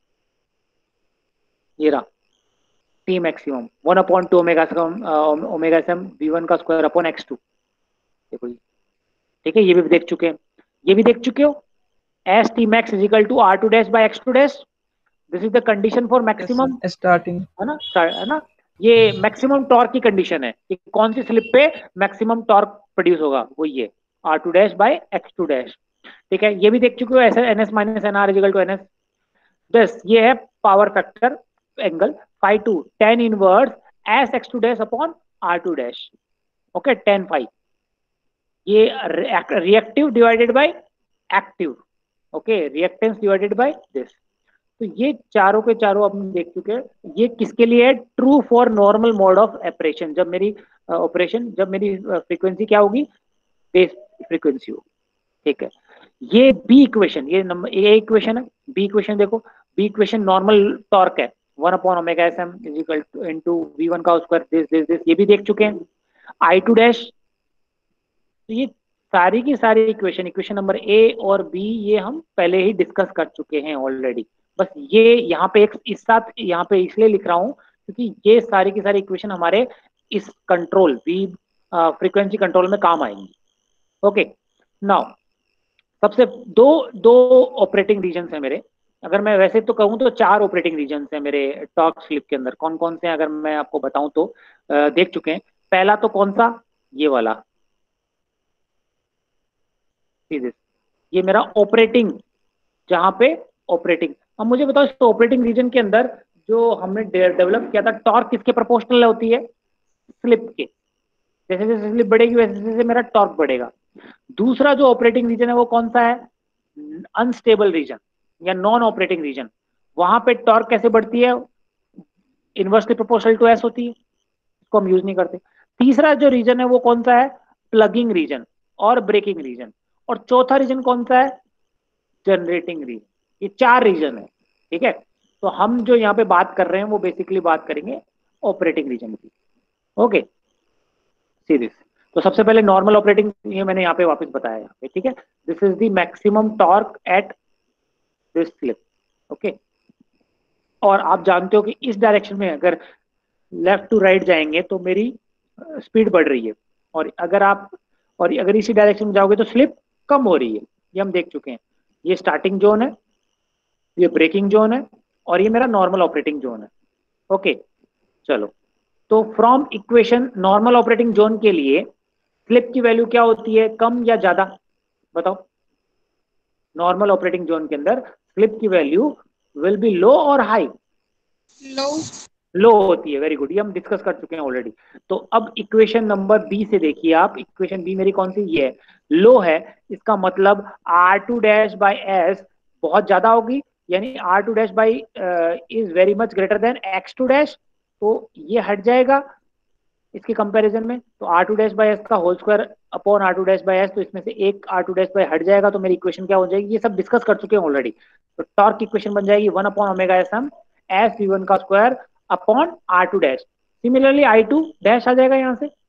[SPEAKER 1] ये रहा T maximum, one upon two omega omega S M V one का स्क्वायर अपॉन एक्स टू। देखो ये, ठीक है, ये भी देख चुके हैं, ये भी देख चुके हो। S T max is equal to R two dash by X two dash, this is the condition for
[SPEAKER 2] yes
[SPEAKER 1] maximum,
[SPEAKER 2] sir, starting.
[SPEAKER 1] है ना, है ना। ये मैक्सिमम टॉर्क की कंडीशन है कि कौन सी स्लिप पे मैक्सिमम टॉर्क प्रोड्यूस होगा, वो ये R two dash by X two dash. ठीक है, ये भी देख चुके हो, ऐसे N S minus N R equal to N S. बस ये है power factor angle phi two tan inverse S X two dash upon R two dash. Okay, tan phi, ये reactive divided by active. Okay, reactance divided by this. तो ये चारों के चारों अपन देख चुके हैं। ये किसके लिए है, true for normal mode of operation, जब मेरी ऑपरेशन, जब मेरी फ्रीक्वेंसी क्या होगी, बेस फ्रीक्वेंसी होगी। ठीक है। ये बी इक्वेशन, ये नंबर ए इक्वेशन है। बी इक्वेशन देखो, बी इक्वेशन नॉर्मल टॉर्क है, one upon omega S M is equal to into V one का स्क्वायर दिस दिस दिस, ये भी देख चुके हैं। आई टू डैश, तो ये सारी की सारी इक्वेशन, इक्वेशन नंबर ए और बी, ये हम पहले ही डिस्कस कर चुके हैं ऑलरेडी। बस ये यहाँ पे एक इस साथ यहाँ पे इसलिए लिख रहा हूँ क्योंकि ये सारी की सारी इक्वेशन हमारे इस कंट्रोल बी फ्रीक्वेंसी कंट्रोल में काम आएंगी। ओके, नाउ सबसे दो दो ऑपरेटिंग रीजन है मेरे। अगर मैं वैसे तो कहूँ तो चार ऑपरेटिंग रीजन है मेरे टॉर्क स्लिप के अंदर। कौन कौन से हैं अगर मैं आपको बताऊं तो, अ, देख चुके हैं। पहला तो कौन सा, ये वाला, ये मेरा ऑपरेटिंग, जहां पे ऑपरेटिंग। अब मुझे बताओ, इस ऑपरेटिंग रीजन के अंदर जो हमने डेवलप किया था, टॉर्क किसके प्रोपोर्शनल होती है, स्लिप के। जैसे जैसे स्लिप बढ़ेगी वैसे जैसे मेरा टॉर्क बढ़ेगा। दूसरा जो ऑपरेटिंग रीजन है वो कौन सा है, अनस्टेबल रीजन या नॉन ऑपरेटिंग रीजन। वहां पे टॉर्क कैसे बढ़ती है, इनवर्सली प्रोपोर्शनल टू एस होती है, इसको हम यूज नहीं करते। तीसरा जो रीजन है वो कौन सा है, प्लगिंग रीजन और ब्रेकिंग रीजन। और चौथा रीजन कौन सा है, जनरेटिंग रीजन। ये चार रीजन है। ठीक है, तो हम जो यहाँ पे बात कर रहे हैं वो बेसिकली बात करेंगे ऑपरेटिंग रीजन की। Okay, series. तो सबसे पहले नॉर्मल ऑपरेटिंग, ये मैंने यहाँ पे वापस बताया यहाँ पे। ठीक है, this is the maximum torque at this slip. Okay, और आप जानते हो कि इस डायरेक्शन में अगर लेफ्ट टू राइट जाएंगे तो मेरी स्पीड बढ़ रही है, और अगर आप और अगर इसी डायरेक्शन में जाओगे तो स्लिप कम हो रही है, ये हम देख चुके हैं। ये स्टार्टिंग जोन है, ये ब्रेकिंग जोन है, और ये मेरा नॉर्मल ऑपरेटिंग जोन है। ओके चलो, तो from equation normal operating zone के लिए स्लिप की वैल्यू क्या होती है, कम या ज्यादा, बताओ। नॉर्मल ऑपरेटिंग जोन के अंदर स्लिप की वैल्यू विल बी लो और हाई?
[SPEAKER 3] लो।
[SPEAKER 1] लो होती है। वेरी गुड, ये हम डिस्कस कर चुके हैं ऑलरेडी। तो अब इक्वेशन नंबर बी से देखिए आप, इक्वेशन बी मेरी कौन सी, ये है, लो है। इसका मतलब R two dash by S बहुत ज्यादा होगी, यानी R two dash by is very much greater than X two dash, तो ये हट जाएगा इसके कंपैरिजन में। तो R two dash by S का whole square upon R two dash by S, तो इसमें से एक आर टू डैश बाई हट जाएगा, तो मेरी इक्वेशन क्या हो जाएगी, ये सब डिस्कस कर चुके हैं ऑलरेडी। तो टॉर्क की इक्वेशन बन जाएगी one upon omega S M S V one का square upon R two dash. Similarly I two dash आ जाएगा यहाँ से,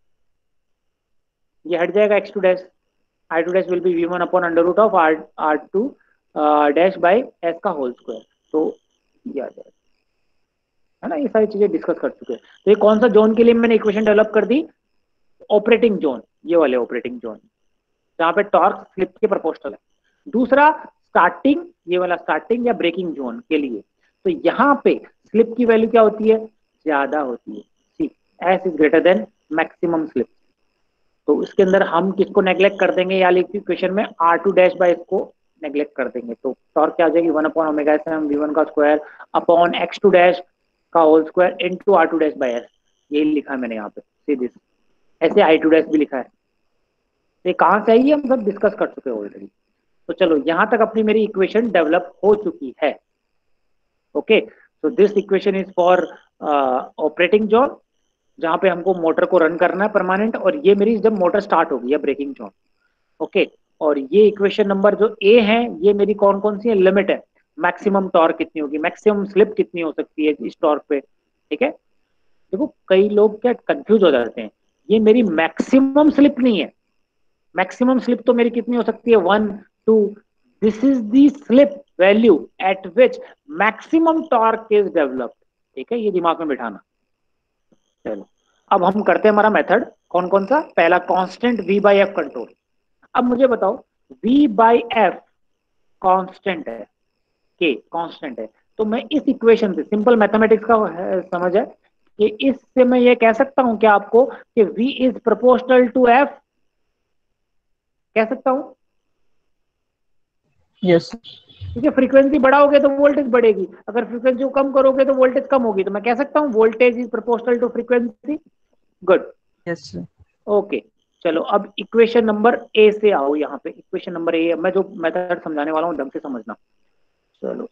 [SPEAKER 1] ये हट जाएगा X two dash, I two dash will be V one upon under root of R R two dash by S का whole square, तो ये आ जाएगा, है ना। ये सारी चीजें डिस्कस कर चुके हैं। तो ये कौन सा जोन के लिए मैंने इक्वेशन डेवलप कर दी, ऑपरेटिंग जोन, ये वाले ऑपरेटिंग जोन जहां पे टॉर्क स्लिप के प्रोपोर्शनल है। दूसरा स्टार्टिंग, ये वाला स्टार्टिंग या ब्रेकिंग जोन के लिए, तो यहाँ पे स्लिप की वैल्यू क्या होती है, ज्यादा होती है। See S is greater than maximum slip. तो इसके अंदर हम किसको नेग्लेक्ट कर देंगे, या लिखती इक्वेशन में आर टू डैश बाई इसको नेग्लेक्ट कर देंगे, तो टॉर्क क्या आ जाएगी, one upon omega S M V one का square upon X two dash का whole square into R two dash by S. यही लिखा है मैंने यहाँ पे, सी दिस। ऐसे आई टू डैश भी लिखा है। ये कहाँ से आई, हम सब डिस्कस कर चुके हैं ऑलरेडी। तो चलो यहाँ तक अपनी मेरी इक्वेशन डेवलप हो चुकी है। Okay, so this equation is for operating zone, जहां पे हमको मोटर को रन करना है परमानेंट, और ये मेरी जब मोटर स्टार्ट होगी या ब्रेकिंग जोन। ओके, और ये इक्वेशन नंबर जो ए है, ये मेरी कौन कौन सी है, लिमिट है, मैक्सिमम टॉर्क कितनी होगी, मैक्सिमम स्लिप कितनी हो सकती है इस टॉर्क पे। ठीक है, देखो कई लोग क्या कंफ्यूज हो जाते हैं, ये मेरी मैक्सिमम स्लिप नहीं है। मैक्सिमम स्लिप तो मेरी कितनी हो सकती है, one two, this is the slip value at which maximum torque is developed. ठीक है, ये दिमाग में बिठाना। चलो अब हम करते हैं हमारा मेथड, कौन कौन सा, पहला constant v by F control. अब मुझे बताओ v बाई एफ कांस्टेंट है, k कांस्टेंट है, तो मैं इस इक्वेशन से, सिंपल मैथमेटिक्स का है, समझ है कि इससे मैं ये कह सकता हूं क्या आपको कि v is proportional to f, कह सकता हूं?
[SPEAKER 2] यस।
[SPEAKER 1] क्योंकि फ्रीक्वेंसी बढ़ाओगे तो वोल्टेज बढ़ेगी, अगर फ्रीक्वेंसी को कम करोगे तो वोल्टेज कम होगी, तो मैं कह सकता हूं voltage is proportional to frequency. Good,
[SPEAKER 2] yes sir.
[SPEAKER 1] Okay चलो अब इक्वेशन नंबर ए से आओ। यहाँ पे इक्वेशन नंबर ए, मैं जो मेथड समझाने वाला हूँ ढंग से समझना। चलो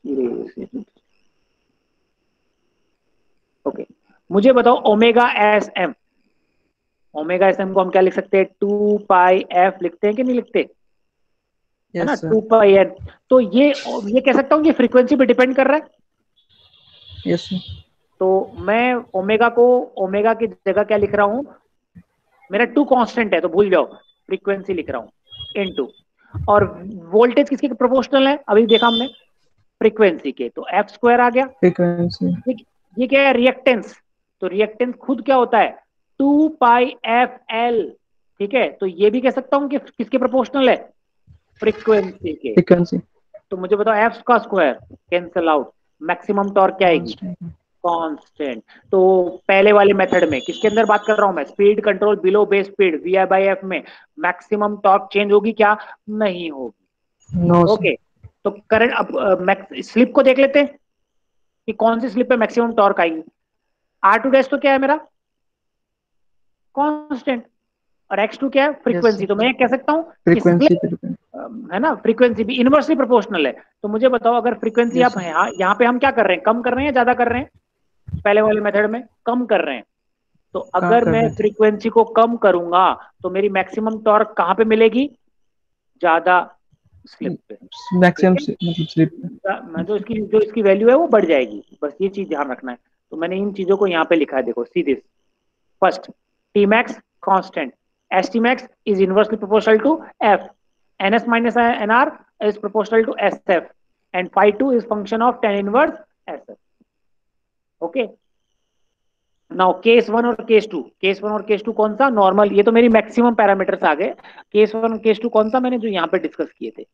[SPEAKER 1] ओके, मुझे बताओ omega S M, omega S M को हम क्या लिख सकते हैं, टू पाई एफ लिखते हैं कि नहीं लिखते, है ना,
[SPEAKER 2] yes sir.
[SPEAKER 1] Two pi N. तो ये ये कह सकता हूँ ये फ्रीक्वेंसी पे डिपेंड कर रहा है।
[SPEAKER 2] Yes sir.
[SPEAKER 1] तो मैं ओमेगा को, ओमेगा की जगह क्या लिख रहा हूँ, मेरा टू कांस्टेंट है तो भूल जाओ, फ्रीक्वेंसी लिख रहा हूँ इन टू, और वोल्टेज किसके प्रोपोर्शनल है, अभी देखा हमने, फ्रीक्वेंसी के, तो एफ स्क्वायर आ गया।
[SPEAKER 2] फ्रीक्वेंसी।
[SPEAKER 1] ये, ये क्या है, रिएक्टेंस, तो रिएक्टेंस खुद क्या होता है, टू पाई एफ एल। ठीक है, तो ये भी कह सकता हूँ कि किसके प्रोपोर्शनल है, फ्रीक्वेंसी के।
[SPEAKER 2] फ्रीक्वेंसी।
[SPEAKER 1] तो मुझे बताओ एफ का square cancel out, maximum torque क्या आएगी, कांस्टेंट। तो पहले वाले मेथड में किसके अंदर बात कर रहा हूं मैं, speed control below base speed V I by F में मैक्सिमम टॉर्क चेंज होगी क्या, नहीं होगी।
[SPEAKER 2] No sir.
[SPEAKER 1] ओके, तो करंट अब स्लिप को देख लेते हैं कि कौन सी स्लिप पे मैक्सिमम टॉर्क आएगी। आर टू डैश तो क्या है मेरा, कांस्टेंट, और एक्स टू क्या है, फ्रीक्वेंसी। तो मैं कह सकता हूँ कि
[SPEAKER 2] फ्रीक्वेंसी पे
[SPEAKER 1] स्लिप,
[SPEAKER 2] डिपेंड।
[SPEAKER 1] है ना, फ्रीक्वेंसी भी इनवर्सली प्रोपोर्शनल है। तो मुझे बताओ अगर फ्रीक्वेंसी
[SPEAKER 2] यस
[SPEAKER 1] आप यहाँ यहाँ पे हम क्या कर रहे हैं, कम कर रहे हैं ज्यादा कर रहे हैं, पहले वाले मेथड में कम कर रहे हैं। तो
[SPEAKER 2] काम
[SPEAKER 1] अगर
[SPEAKER 2] कर
[SPEAKER 1] मैं
[SPEAKER 2] रहे थे।
[SPEAKER 1] फ्रीक्वेंसी को कम करूंगा तो मेरी मैक्सिमम टॉर्क कहां पे मिलेगी, ज्यादा स्लिप पे।
[SPEAKER 2] मैक्सिमम
[SPEAKER 1] ठीक
[SPEAKER 2] मतलब स्लिप पे।
[SPEAKER 1] है, मैं जो इसकी जो इसकी वैल्यू है वो बढ़ जाएगी, बस ये चीज ध्यान रखना है। तो मैंने इन चीजों को यहाँ पे लिखा है, देखो see this. First, T max constant, S T max is inversely proportional to F, N S minus N R is proportional to S F and phi two is function of tan inverse S F. Okay. Now case one और case two, case one और case two कौन सा, normal, ये तो मेरी maximum parameters आ गए। Case one case to कौन सा, मैंने जो यहाँ पे डिस्कस किए थे,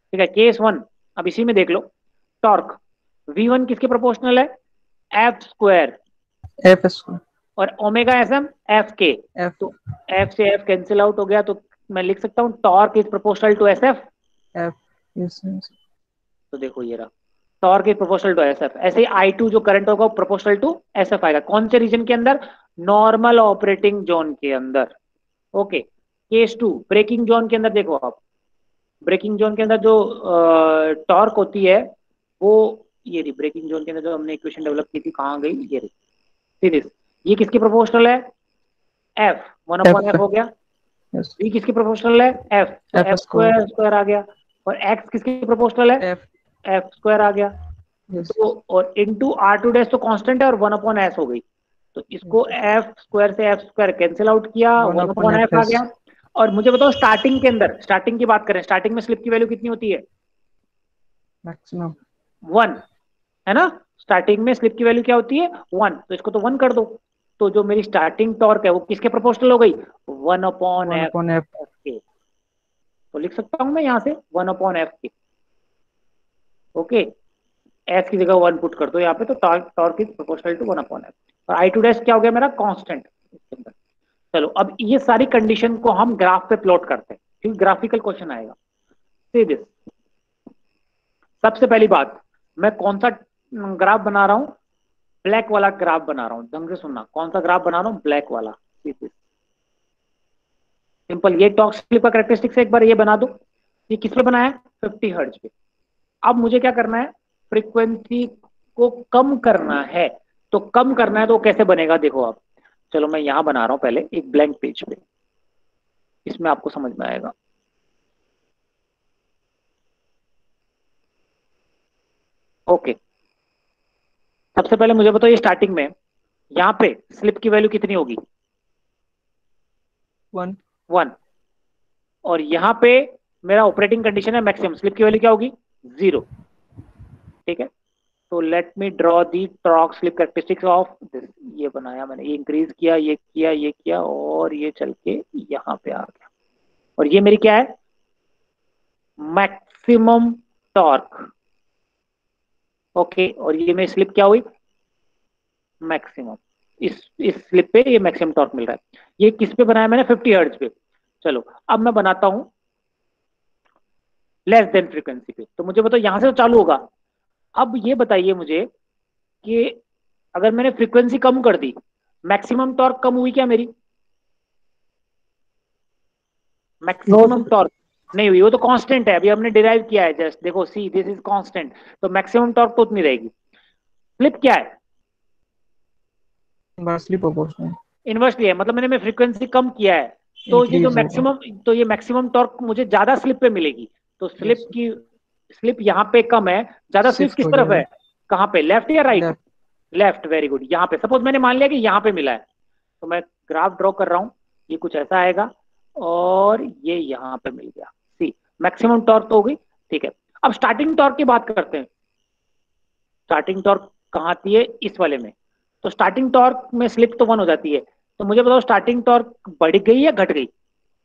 [SPEAKER 1] ठीक है, केस वन अब इसी में देख लो, टॉर्क वी वन किसके प्रोपोर्शनल है, एफ स्क्वायर,
[SPEAKER 2] एफ स्क्वायर
[SPEAKER 1] और ओमेगा एस एम एफ के,
[SPEAKER 2] एफ
[SPEAKER 1] तो एफ से एफ कैंसिल आउट हो गया, तो मैं लिख सकता हूँ torque is proportional to S F.
[SPEAKER 2] F yes yes
[SPEAKER 1] तो देखो ये रहा, torque is proportional to S F. ऐसे ही आई टू जो करंट होगा प्रोपोर्शनल टू एस एफ आएगा, कौन से रीजन के अंदर, नॉर्मल ऑपरेटिंग जोन के अंदर। Okay, case two braking zone के अंदर देखो आप, ब्रेकिंग जोन के अंदर जो टॉर्क होती है वो ये रही, ब्रेकिंग जोन के अंदर जो हमने इक्वेशन डेवलप की थी कहाँ गई, ये रही सीरीज, ये किसकी प्रोपोर्शनल है, एफ, वन अपॉन एफ हो गया।
[SPEAKER 2] यस
[SPEAKER 1] बी किसकी प्रोपोर्शनल है, एफ, तो
[SPEAKER 2] F
[SPEAKER 1] F
[SPEAKER 2] square
[SPEAKER 1] square square आ गया, और एक्स किसकी प्रोपोर्शनल है,
[SPEAKER 2] एफ
[SPEAKER 1] एफ स्क्वायर आ गया।
[SPEAKER 2] यस
[SPEAKER 1] तो और इनटू आर टू डैश तो कांस्टेंट है और वन अपॉन एस हो गई, तो इसको एफ स्क्वायर से एफ स्क्वायर कैंसिल आउट किया,
[SPEAKER 2] one
[SPEAKER 1] one
[SPEAKER 2] upon
[SPEAKER 1] upon
[SPEAKER 2] F
[SPEAKER 1] F आ
[SPEAKER 2] एस
[SPEAKER 1] गया। और मुझे बताओ स्टार्टिंग के अंदर, स्टार्टिंग की बात करें, स्टार्टिंग में स्लिप की वैल्यू कितनी होती है,
[SPEAKER 2] मैक्सिमम
[SPEAKER 1] वन, है ना, स्टार्टिंग में स्लिप की वैल्यू क्या होती है, वन, तो इसको तो वन कर दो, तो जो मेरी स्टार्टिंग टॉर्क है वो किसके प्रोपोर्शनल हो गई, one upon
[SPEAKER 2] one
[SPEAKER 1] F
[SPEAKER 2] upon F
[SPEAKER 1] के। तो लिख सकता हूं मैं यहां से वन अपॉन एफ के। ओके, एस की जगह वन पुट कर दो यहाँ पे, तो torque torque is proportional to one upon F, और आई टू डैश क्या हो गया मेरा, कांस्टेंट इसके अंदर। चलो अब ये सारी कंडीशन को हम ग्राफ पे प्लॉट करते हैं, ठीक, ग्राफिकल क्वेश्चन आएगा। सी दिस, सबसे पहली बात, मैं कौन सा ग्राफ बना रहा हूं, ब्लैक वाला ग्राफ बना रहा हूं, ढंग से सुनना, कौन सा ग्राफ बना रहा हूं, ब्लैक वाला। सिंपल, ये टॉर्क स्लिप का कैरेक्टरिस्टिक्स है, एक बार ये बना दो। ये किस पे बनाया है, फिफ्टी हर्ट्ज पे। अब मुझे क्या करना है, फ्रीक्वेंसी को कम करना है, तो कम करना है तो कैसे बनेगा, देखो आप, चलो मैं यहां बना रहा हूं पहले एक ब्लैंक पेज पे, इसमें आपको समझ में आएगा। ओके, सबसे पहले मुझे बताओ, ये स्टार्टिंग में यहाँ पे स्लिप की वैल्यू कितनी होगी,
[SPEAKER 2] वन
[SPEAKER 1] वन, और यहाँ पे मेरा ऑपरेटिंग कंडीशन है मैक्सिमम, स्लिप की वैल्यू क्या होगी, जीरो। ठीक है, तो let me draw the torque slip characteristics of this, ये बनाया मैंने, ये इंक्रीज किया, ये किया, ये किया, और ये चल के यहाँ पे आ गया, और ये मेरी क्या है, मैक्सिमम टॉर्क। ओके, और ये मेरी स्लिप क्या हुई, मैक्सिमम, इस इस स्लिप पे ये मैक्सिमम टॉर्क मिल रहा है। ये किस पे बनाया मैंने, फिफ्टी हर्ट्ज पे। चलो अब मैं बनाता हूं लेस देन फ्रीक्वेंसी पे, तो मुझे बताओ यहां से तो चालू होगा। अब ये बताइए मुझे कि अगर मैंने फ्रीक्वेंसी कम कर दी, मैक्सिमम टॉर्क कम हुई क्या मेरी, मैक्सिमम टॉर्क नहीं हुई, वो तो कांस्टेंट है, अभी हमने डिराइव किया है जस्ट, देखो सी दिस इज कांस्टेंट, तो मैक्सिमम टॉर्क तो उतनी रहेगी। स्लिप क्या है,
[SPEAKER 2] इनवर्सली प्रोपोर्शनल
[SPEAKER 1] इनवर्सली है, मतलब मैंने मैं फ्रीक्वेंसी कम किया है, तो ये जो
[SPEAKER 2] इंक्रीज होगा
[SPEAKER 1] मैक्सिमम, तो ये मैक्सिमम टॉर्क मुझे ज्यादा स्लिप पे मिलेगी, तो स्लिप की स्लिप यहाँ पे कम है, ज्यादा स्लिप
[SPEAKER 2] शिफ्ट
[SPEAKER 1] किस
[SPEAKER 2] हो
[SPEAKER 1] तरफ
[SPEAKER 2] जाएगा
[SPEAKER 1] है, कहाँ पे, लेफ्ट या right,
[SPEAKER 2] left
[SPEAKER 1] left, very good. यहाँ पे सपोज मैंने मान लिया कि यहाँ पे मिला है, तो मैं ग्राफ ड्रॉ कर रहा हूँ, ये कुछ ऐसा आएगा, और ये यहाँ पे मिल गया, सी मैक्सिमम टॉर्क तो हो गई। ठीक है, अब स्टार्टिंग टॉर्क की बात करते हैं, स्टार्टिंग टॉर्क कहाँ आती है, इस वाले में, तो स्टार्टिंग टॉर्क में स्लिप तो वन हो जाती है, तो मुझे बताओ स्टार्टिंग टॉर्क बढ़ गई या घट गई,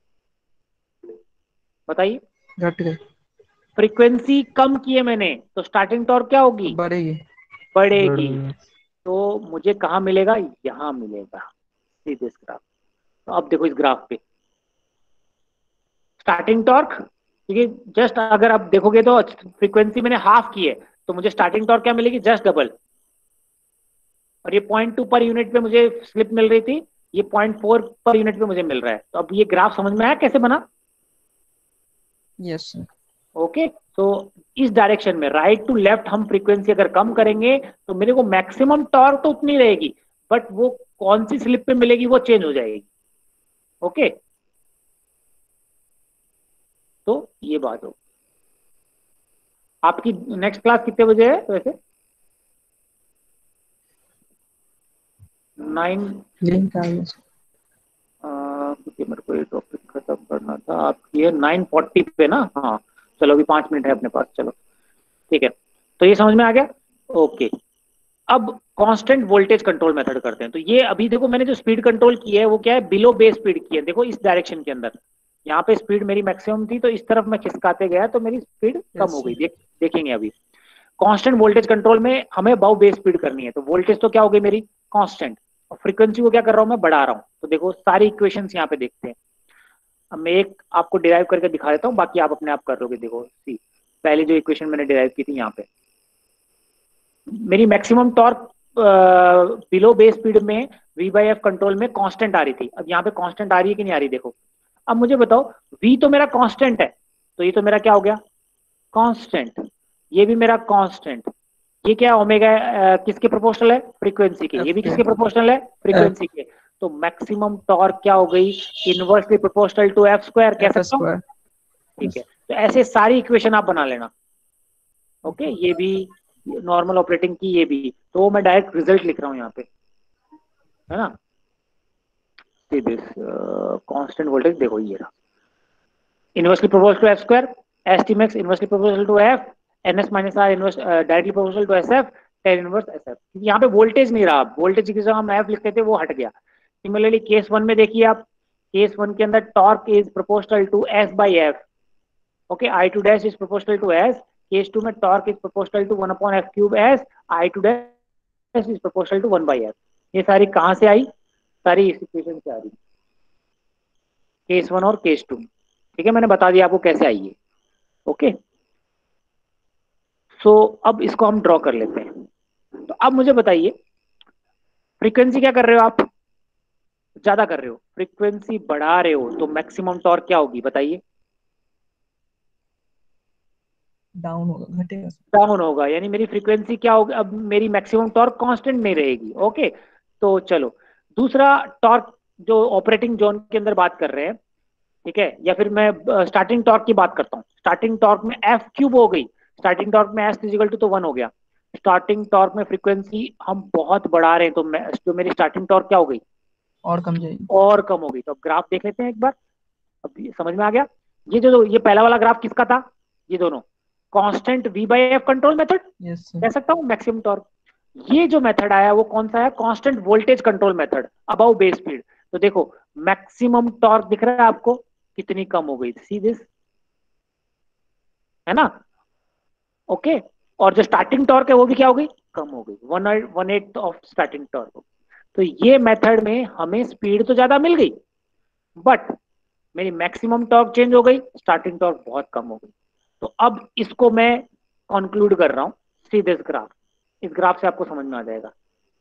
[SPEAKER 1] बताइए,
[SPEAKER 2] घट गए
[SPEAKER 1] फ्रीक्वेंसी कम की है मैंने, तो स्टार्टिंग टॉर्क क्या
[SPEAKER 2] तो
[SPEAKER 1] होगी,
[SPEAKER 2] बढ़ेगी बढ़
[SPEAKER 1] बढ़ेगी,
[SPEAKER 2] गई
[SPEAKER 1] तो मुझे कहाँ मिलेगा, यहाँ मिलेगा, सीधे इस ग्राफ। तो अब देखो इस ग्राफ पे स्टार्टिंग टॉर्क, क्योंकि जस्ट अगर आप देखोगे तो फ्रीक्वेंसी मैंने हाफ की है, तो मुझे स्टार्टिंग टॉर्क क्या मिलेगी, जस्ट डबल, और ये पॉइंट टू पर यूनिट पे मुझे स्लिप मिल रही थी, ये पॉइंट फोर पर यूनिट पे मुझे मिल रहा है। तो अब ये ग्राफ समझ में आया कैसे बना,
[SPEAKER 2] यस
[SPEAKER 1] ओके, तो इस डायरेक्शन में राइट टू लेफ्ट हम फ्रीक्वेंसी अगर कम करेंगे तो मेरे को मैक्सिमम टॉर्क तो उतनी रहेगी, बट वो कौन सी स्लिप पे मिलेगी वो चेंज हो जाएगी। ओके, तो ये बात हो, आपकी नेक्स्ट क्लास कितने बजे है वैसे, नाइन,
[SPEAKER 2] लिंक आ गया
[SPEAKER 1] क्योंकि मेरे को ये टॉपिक खत्म करना था, आपकी है नाइन फोर्टी पे ना, हाँ चलो अभी पांच मिनट है अपने पास, चलो ठीक है, तो ये समझ में आ गया। ओके, अब कांस्टेंट वोल्टेज कंट्रोल मेथड करते हैं। तो ये अभी देखो मैंने जो स्पीड कंट्रोल की है वो क्या है, बिलो बेस स्पीड की है, देखो इस डायरेक्शन के अंदर, यहाँ पे स्पीड मेरी मैक्सिमम थी तो इस तरफ मैं खिसकाते गया तो मेरी स्पीड कम हो गई। देख देखेंगे अभी कांस्टेंट वोल्टेज कंट्रोल में हमें अबाउ बेस स्पीड करनी है, तो वोल्टेज तो क्या हो गई मेरी कांस्टेंट, और फ्रीक्वेंसी को क्या कर रहा हूं मैं, बढ़ा रहा हूं। तो देखो सारी इक्वेशंस यहाँ पे देखते हैं। अब मैं एक आपको डिराइव करके दिखा देता हूँ, बाकी आप अपने आप कर लोगे। देखो सी, पहले जो इक्वेशन मैंने डिराइव की थी यहाँ पे, मेरी maximum torque below base speed में वी बाई एफ कंट्रोल में कांस्टेंट आ रही थी। अब यहाँ पे कांस्टेंट आ रही है कि नहीं आ रही, देखो। अब मुझे बताओ, वी तो मेरा कांस्टेंट है, तो ये तो मेरा क्या हो गया, कांस्टेंट। ये भी मेरा कांस्टेंट। ये क्या ओमेगा किसके प्रोपोर्शनल है, फ्रीक्वेंसी के। ये
[SPEAKER 2] एफ
[SPEAKER 1] भी
[SPEAKER 2] के
[SPEAKER 1] किसके प्रोपोर्शनल है,
[SPEAKER 2] एफ
[SPEAKER 1] फ्रीक्वेंसी के। तो मैक्सिमम टॉर्क क्या हो गई, inversely proportional to F square, कह
[SPEAKER 2] एफ
[SPEAKER 1] सकता हूँ।
[SPEAKER 2] स्क्वायर।
[SPEAKER 1] ठीक है, तो ऐसे सारी इक्वेशन आप बना लेना। ओके, ये भी नॉर्मल ऑपरेटिंग की, ये भी, तो मैं डायरेक्ट रिजल्ट लिख रहा हूँ यहाँ पे, है ना। दिस कांस्टेंट वोल्टेज, देखो ये रहा, inversely proportional to F square, S T max inversely proportional to F, N S minus R inverse directly proportional to S F, ten inverse S F. यहाँ पे वोल्टेज नहीं रहा, वोल्टेज की जगह हम एफ लिखते थे, वो हट गया। सिमिलरली केस वन में देखिए आप, केस वन के अंदर torque is proportional to S by F. Okay, I two dash is proportional to S. Case two में torque is proportional to one upon F cube S, I two dash is proportional to one by F. ये सारी कहाँ से आई, सारी इस equation से आ रही, केस वन और केस टू। ठीक है, मैंने बता दिया आपको कैसे आई है। ओके, सो अब इसको हम ड्रॉ कर लेते हैं। तो अब मुझे बताइए, फ्रीक्वेंसी क्या कर रहे हो आप, ज्यादा कर रहे हो, फ्रीक्वेंसी बढ़ा रहे हो, तो मैक्सिमम टॉर्क क्या होगी बताइए,
[SPEAKER 2] डाउन होगा, घटेगा।
[SPEAKER 1] डाउन होगा। यानी मेरी फ्रीक्वेंसी क्या होगी, अब मेरी मैक्सिमम टॉर्क कांस्टेंट नहीं रहेगी। ओके, तो चलो दूसरा टॉर्क जो ऑपरेटिंग जोन के अंदर बात कर रहे हैं, ठीक है, या फिर मैं स्टार्टिंग टॉर्क की बात करता हूँ। स्टार्टिंग टॉर्क में एफ क्यूब हो गई, स्टार्टिंग टॉर्क में एस इजिकल टू तो वन हो गया। स्टार्टिंग टॉर्क में फ्रीक्वेंसी हम बहुत बढ़ा रहे हैं, तो मैं जो मेरी स्टार्टिंग टॉर्क क्या हो गई,
[SPEAKER 2] और कम जाएगी।
[SPEAKER 1] और कम हो गई। तो अब ग्राफ देख लेते हैं एक बार, अब ये समझ में आ गया। ये जो ये पहला वाला ग्राफ किसका था, ये दोनों constant V by F control method,
[SPEAKER 2] yes
[SPEAKER 1] कह सकता हूँ मैक्सिमम टॉर्क। ये जो मेथड आया वो कौन सा है, constant voltage control method above base speed. तो देखो मैक्सिमम टॉर्क दिख रहा है आपको, कितनी कम हो गई, सी दिस, है ना। ओके, और जो स्टार्टिंग टॉर्क है वो भी क्या हो गई, कम हो गई, one one eight of starting torque. तो ये मेथड में हमें स्पीड तो ज्यादा मिल गई, बट मेरी मैक्सिमम टॉर्क चेंज हो गई, स्टार्टिंग टॉर्क बहुत कम हो गई। तो अब इसको मैं कंक्लूड कर रहा हूं, सी दिस ग्राफ। इस ग्राफ से आपको समझ में आ जाएगा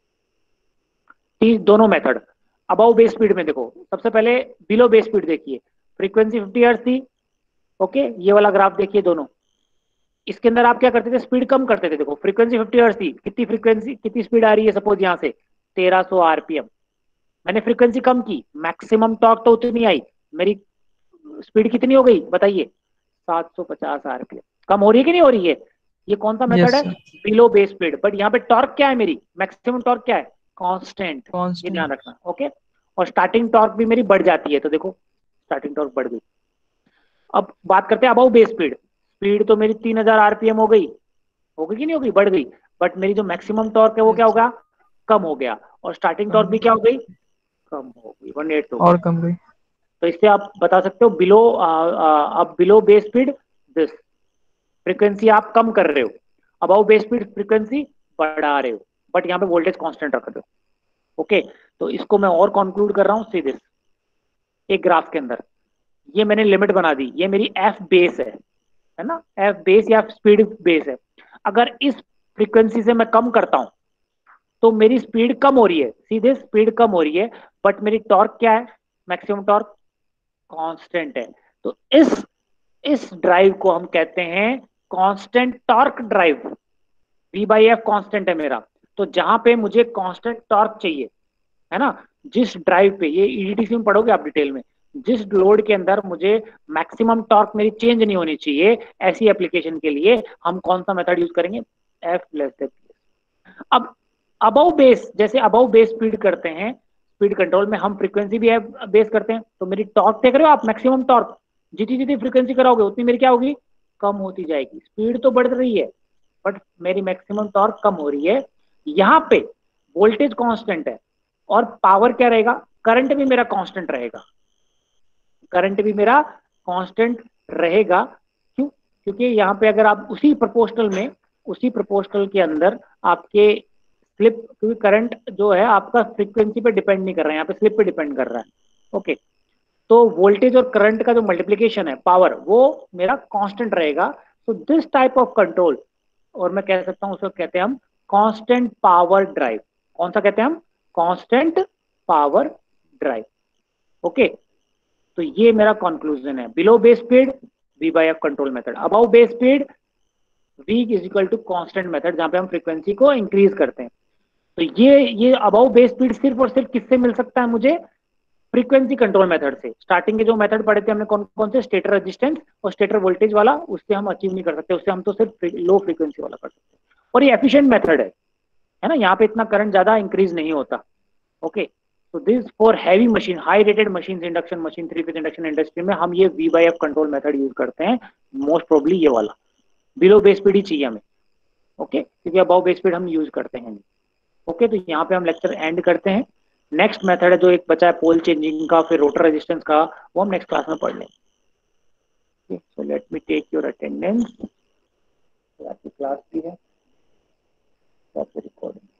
[SPEAKER 1] दोनों मेथड। अबाउ बेस स्पीड में देखो, सबसे पहले बिलो बेस स्पीड देखिए, फ्रीक्वेंसी फिफ्टी हर्ट्ज थी। ओके, ये वाला ग्राफ देखिए दोनों, इसके अंदर आप क्या करते थे, स्पीड कम करते थे। देखो फ्रीक्वेंसी फिफ्टी हर्ट्ज थी, कितनी फ्रीक्वेंसी, कितनी स्पीड आ रही है, सपोज यहाँ से तेरह सौ आरपीएम। मैंने फ्रीक्वेंसी कम की, मैक्सिमम टॉर्क तो उतनी आई, मेरी स्पीड कितनी हो गई बताइए, सात सौ पचास आरपीएम। कम हो रही है कि नहीं हो रही है, ये कौन सा मेथड
[SPEAKER 2] यस
[SPEAKER 1] है,
[SPEAKER 2] sir.
[SPEAKER 1] Below base speed. But यहाँ पे टॉर्क क्या है, मेरी मैक्सिमम टॉर्क क्या है, कांस्टेंट, ये
[SPEAKER 2] कांस्टेंट।
[SPEAKER 1] ध्यान रखना। ओके, और स्टार्टिंग टॉर्क भी मेरी बढ़ जाती है, तो देखो स्टार्टिंग टॉर्क बढ़ गई। अब बात करते हैं अबाउ बेस स्पीड। स्पीड तो मेरी तीन हजार आरपीएम हो गई, हो गई कि नहीं हो गई, बढ़ गई। बट मेरी जो मैक्सिमम टॉर्क है वो क्या
[SPEAKER 2] यस
[SPEAKER 1] होगा, कम हो गया। और स्टार्टिंग
[SPEAKER 2] कम
[SPEAKER 1] टॉर्क भी क्या हो गई, कम हो गई, वन एट हो गई।
[SPEAKER 2] और कम गई।
[SPEAKER 1] तो इससे आप बता सकते हो बिलो, अब below base speed this, frequency आप कम कर रहे हो, अबाउ बेस स्पीड फ्रीक्वेंसी बढ़ा रहे हो, बट यहाँ पे वोल्टेज कांस्टेंट रख रहे हो। ओके, तो इसको मैं और कंक्लूड कर रहा हूँ सी दिस, एक ग्राफ के अंदर ये मैंने लिमिट बना दी, ये मेरी एफ बेस है है ना, एफ बेस या स्पीड बेस है। अगर इस फ्रीक्वेंसी से मैं कम करता हूं तो मेरी स्पीड कम हो रही है, सीधे स्पीड कम हो रही है, बट मेरी टॉर्क क्या है, मैक्सिमम टॉर्क कांस्टेंट है। तो इस इस ड्राइव को हम कहते हैं constant torque drive. V by F constant है मेरा, तो जहां पे मुझे कांस्टेंट टॉर्क चाहिए, है ना, जिस ड्राइव पे, ये ईडीटीसी में पढ़ोगे आप डिटेल में, जिस लोड के अंदर मुझे मैक्सिमम टॉर्क मेरी चेंज नहीं होनी चाहिए, ऐसी एप्लीकेशन के लिए हम कौन सा मेथड यूज करेंगे, एफ लेस देन। अब अबव बेस, जैसे अबव बेस स्पीड करते हैं, स्पीड कंट्रोल में हम फ्रीक्वेंसी भी बेस करते हैं, तो मेरी टॉर्क देख रहे हो आप, मैक्सिमम टॉर्क जितनी जितनी फ्रीक्वेंसी कराओगे उतनी मेरी क्या होगी, कम होती जाएगी। स्पीड तो बढ़ रही है बट मेरी मैक्सिमम टॉर्क कम हो रही है। यहाँ पे वोल्टेज कांस्टेंट है और पावर क्या रहेगा, करंट भी मेरा कांस्टेंट रहेगा। करंट भी मेरा कांस्टेंट रहेगा। क्यों? क्योंकि यहाँ पे अगर आप उसी प्रोपोर्शनल में, उसी प्रोपोर्शनल के अंदर आपके स्लिप, क्योंकि करंट जो है आपका फ्रीक्वेंसी पे डिपेंड नहीं कर रहा है, यहाँ पे स्लिप पे डिपेंड कर रहा है। ओके, तो वोल्टेज और करंट का जो मल्टीप्लीकेशन है पावर, वो मेरा कांस्टेंट रहेगा। तो दिस टाइप ऑफ कंट्रोल, और मैं कह सकता हूं उसको कहते हैं हम कांस्टेंट पावर ड्राइव। कौन सा कहते हैं हम? Constant power drive. ओके, तो ये मेरा कंक्लूजन है। Below base speed V by F control method, above base speed V is equal to constant method, जहां पे हम फ्रीक्वेंसी को इंक्रीज करते हैं। तो ये ये अबव बेस स्पीड सिर्फ और सिर्फ किससे मिल सकता है मुझे? फ्रीक्वेंसी कंट्रोल मेथड से। स्टार्टिंग के जो मेथड पढ़े थे हमने कौन कौन से? स्टेटर रेजिस्टेंस और स्टेटर वोल्टेज वाला, उससे हम अचीव नहीं कर सकते, उससे हम तो सिर्फ लो फ्रीक्वेंसी वाला कर सकते हैं। और ये एफिशिएंट मेथड है, है ना, यहाँ पे इतना करंट ज्यादा इंक्रीज नहीं होता। Okay, so this for heavy machine, high rated machine, induction machine, three phase induction industry में हम ये V by F control method use करते हैं, मोस्ट प्रोबली ये वाला। बिलो बेस स्पीड ही चाहिए हमें। ओके, क्योंकि अबाव बेस स्पीड हम यूज करते हैं। ओके, तो यहाँ पे हम लेक्चर एंड करते हैं। नेक्स्ट मेथड है जो एक बचा है पोल चेंजिंग का, फिर रोटर रेजिस्टेंस का, वो हम नेक्स्ट क्लास में पढ़ लेंगे। So let me take your attendance. आपकी क्लास भी है, रिकॉर्डिंग।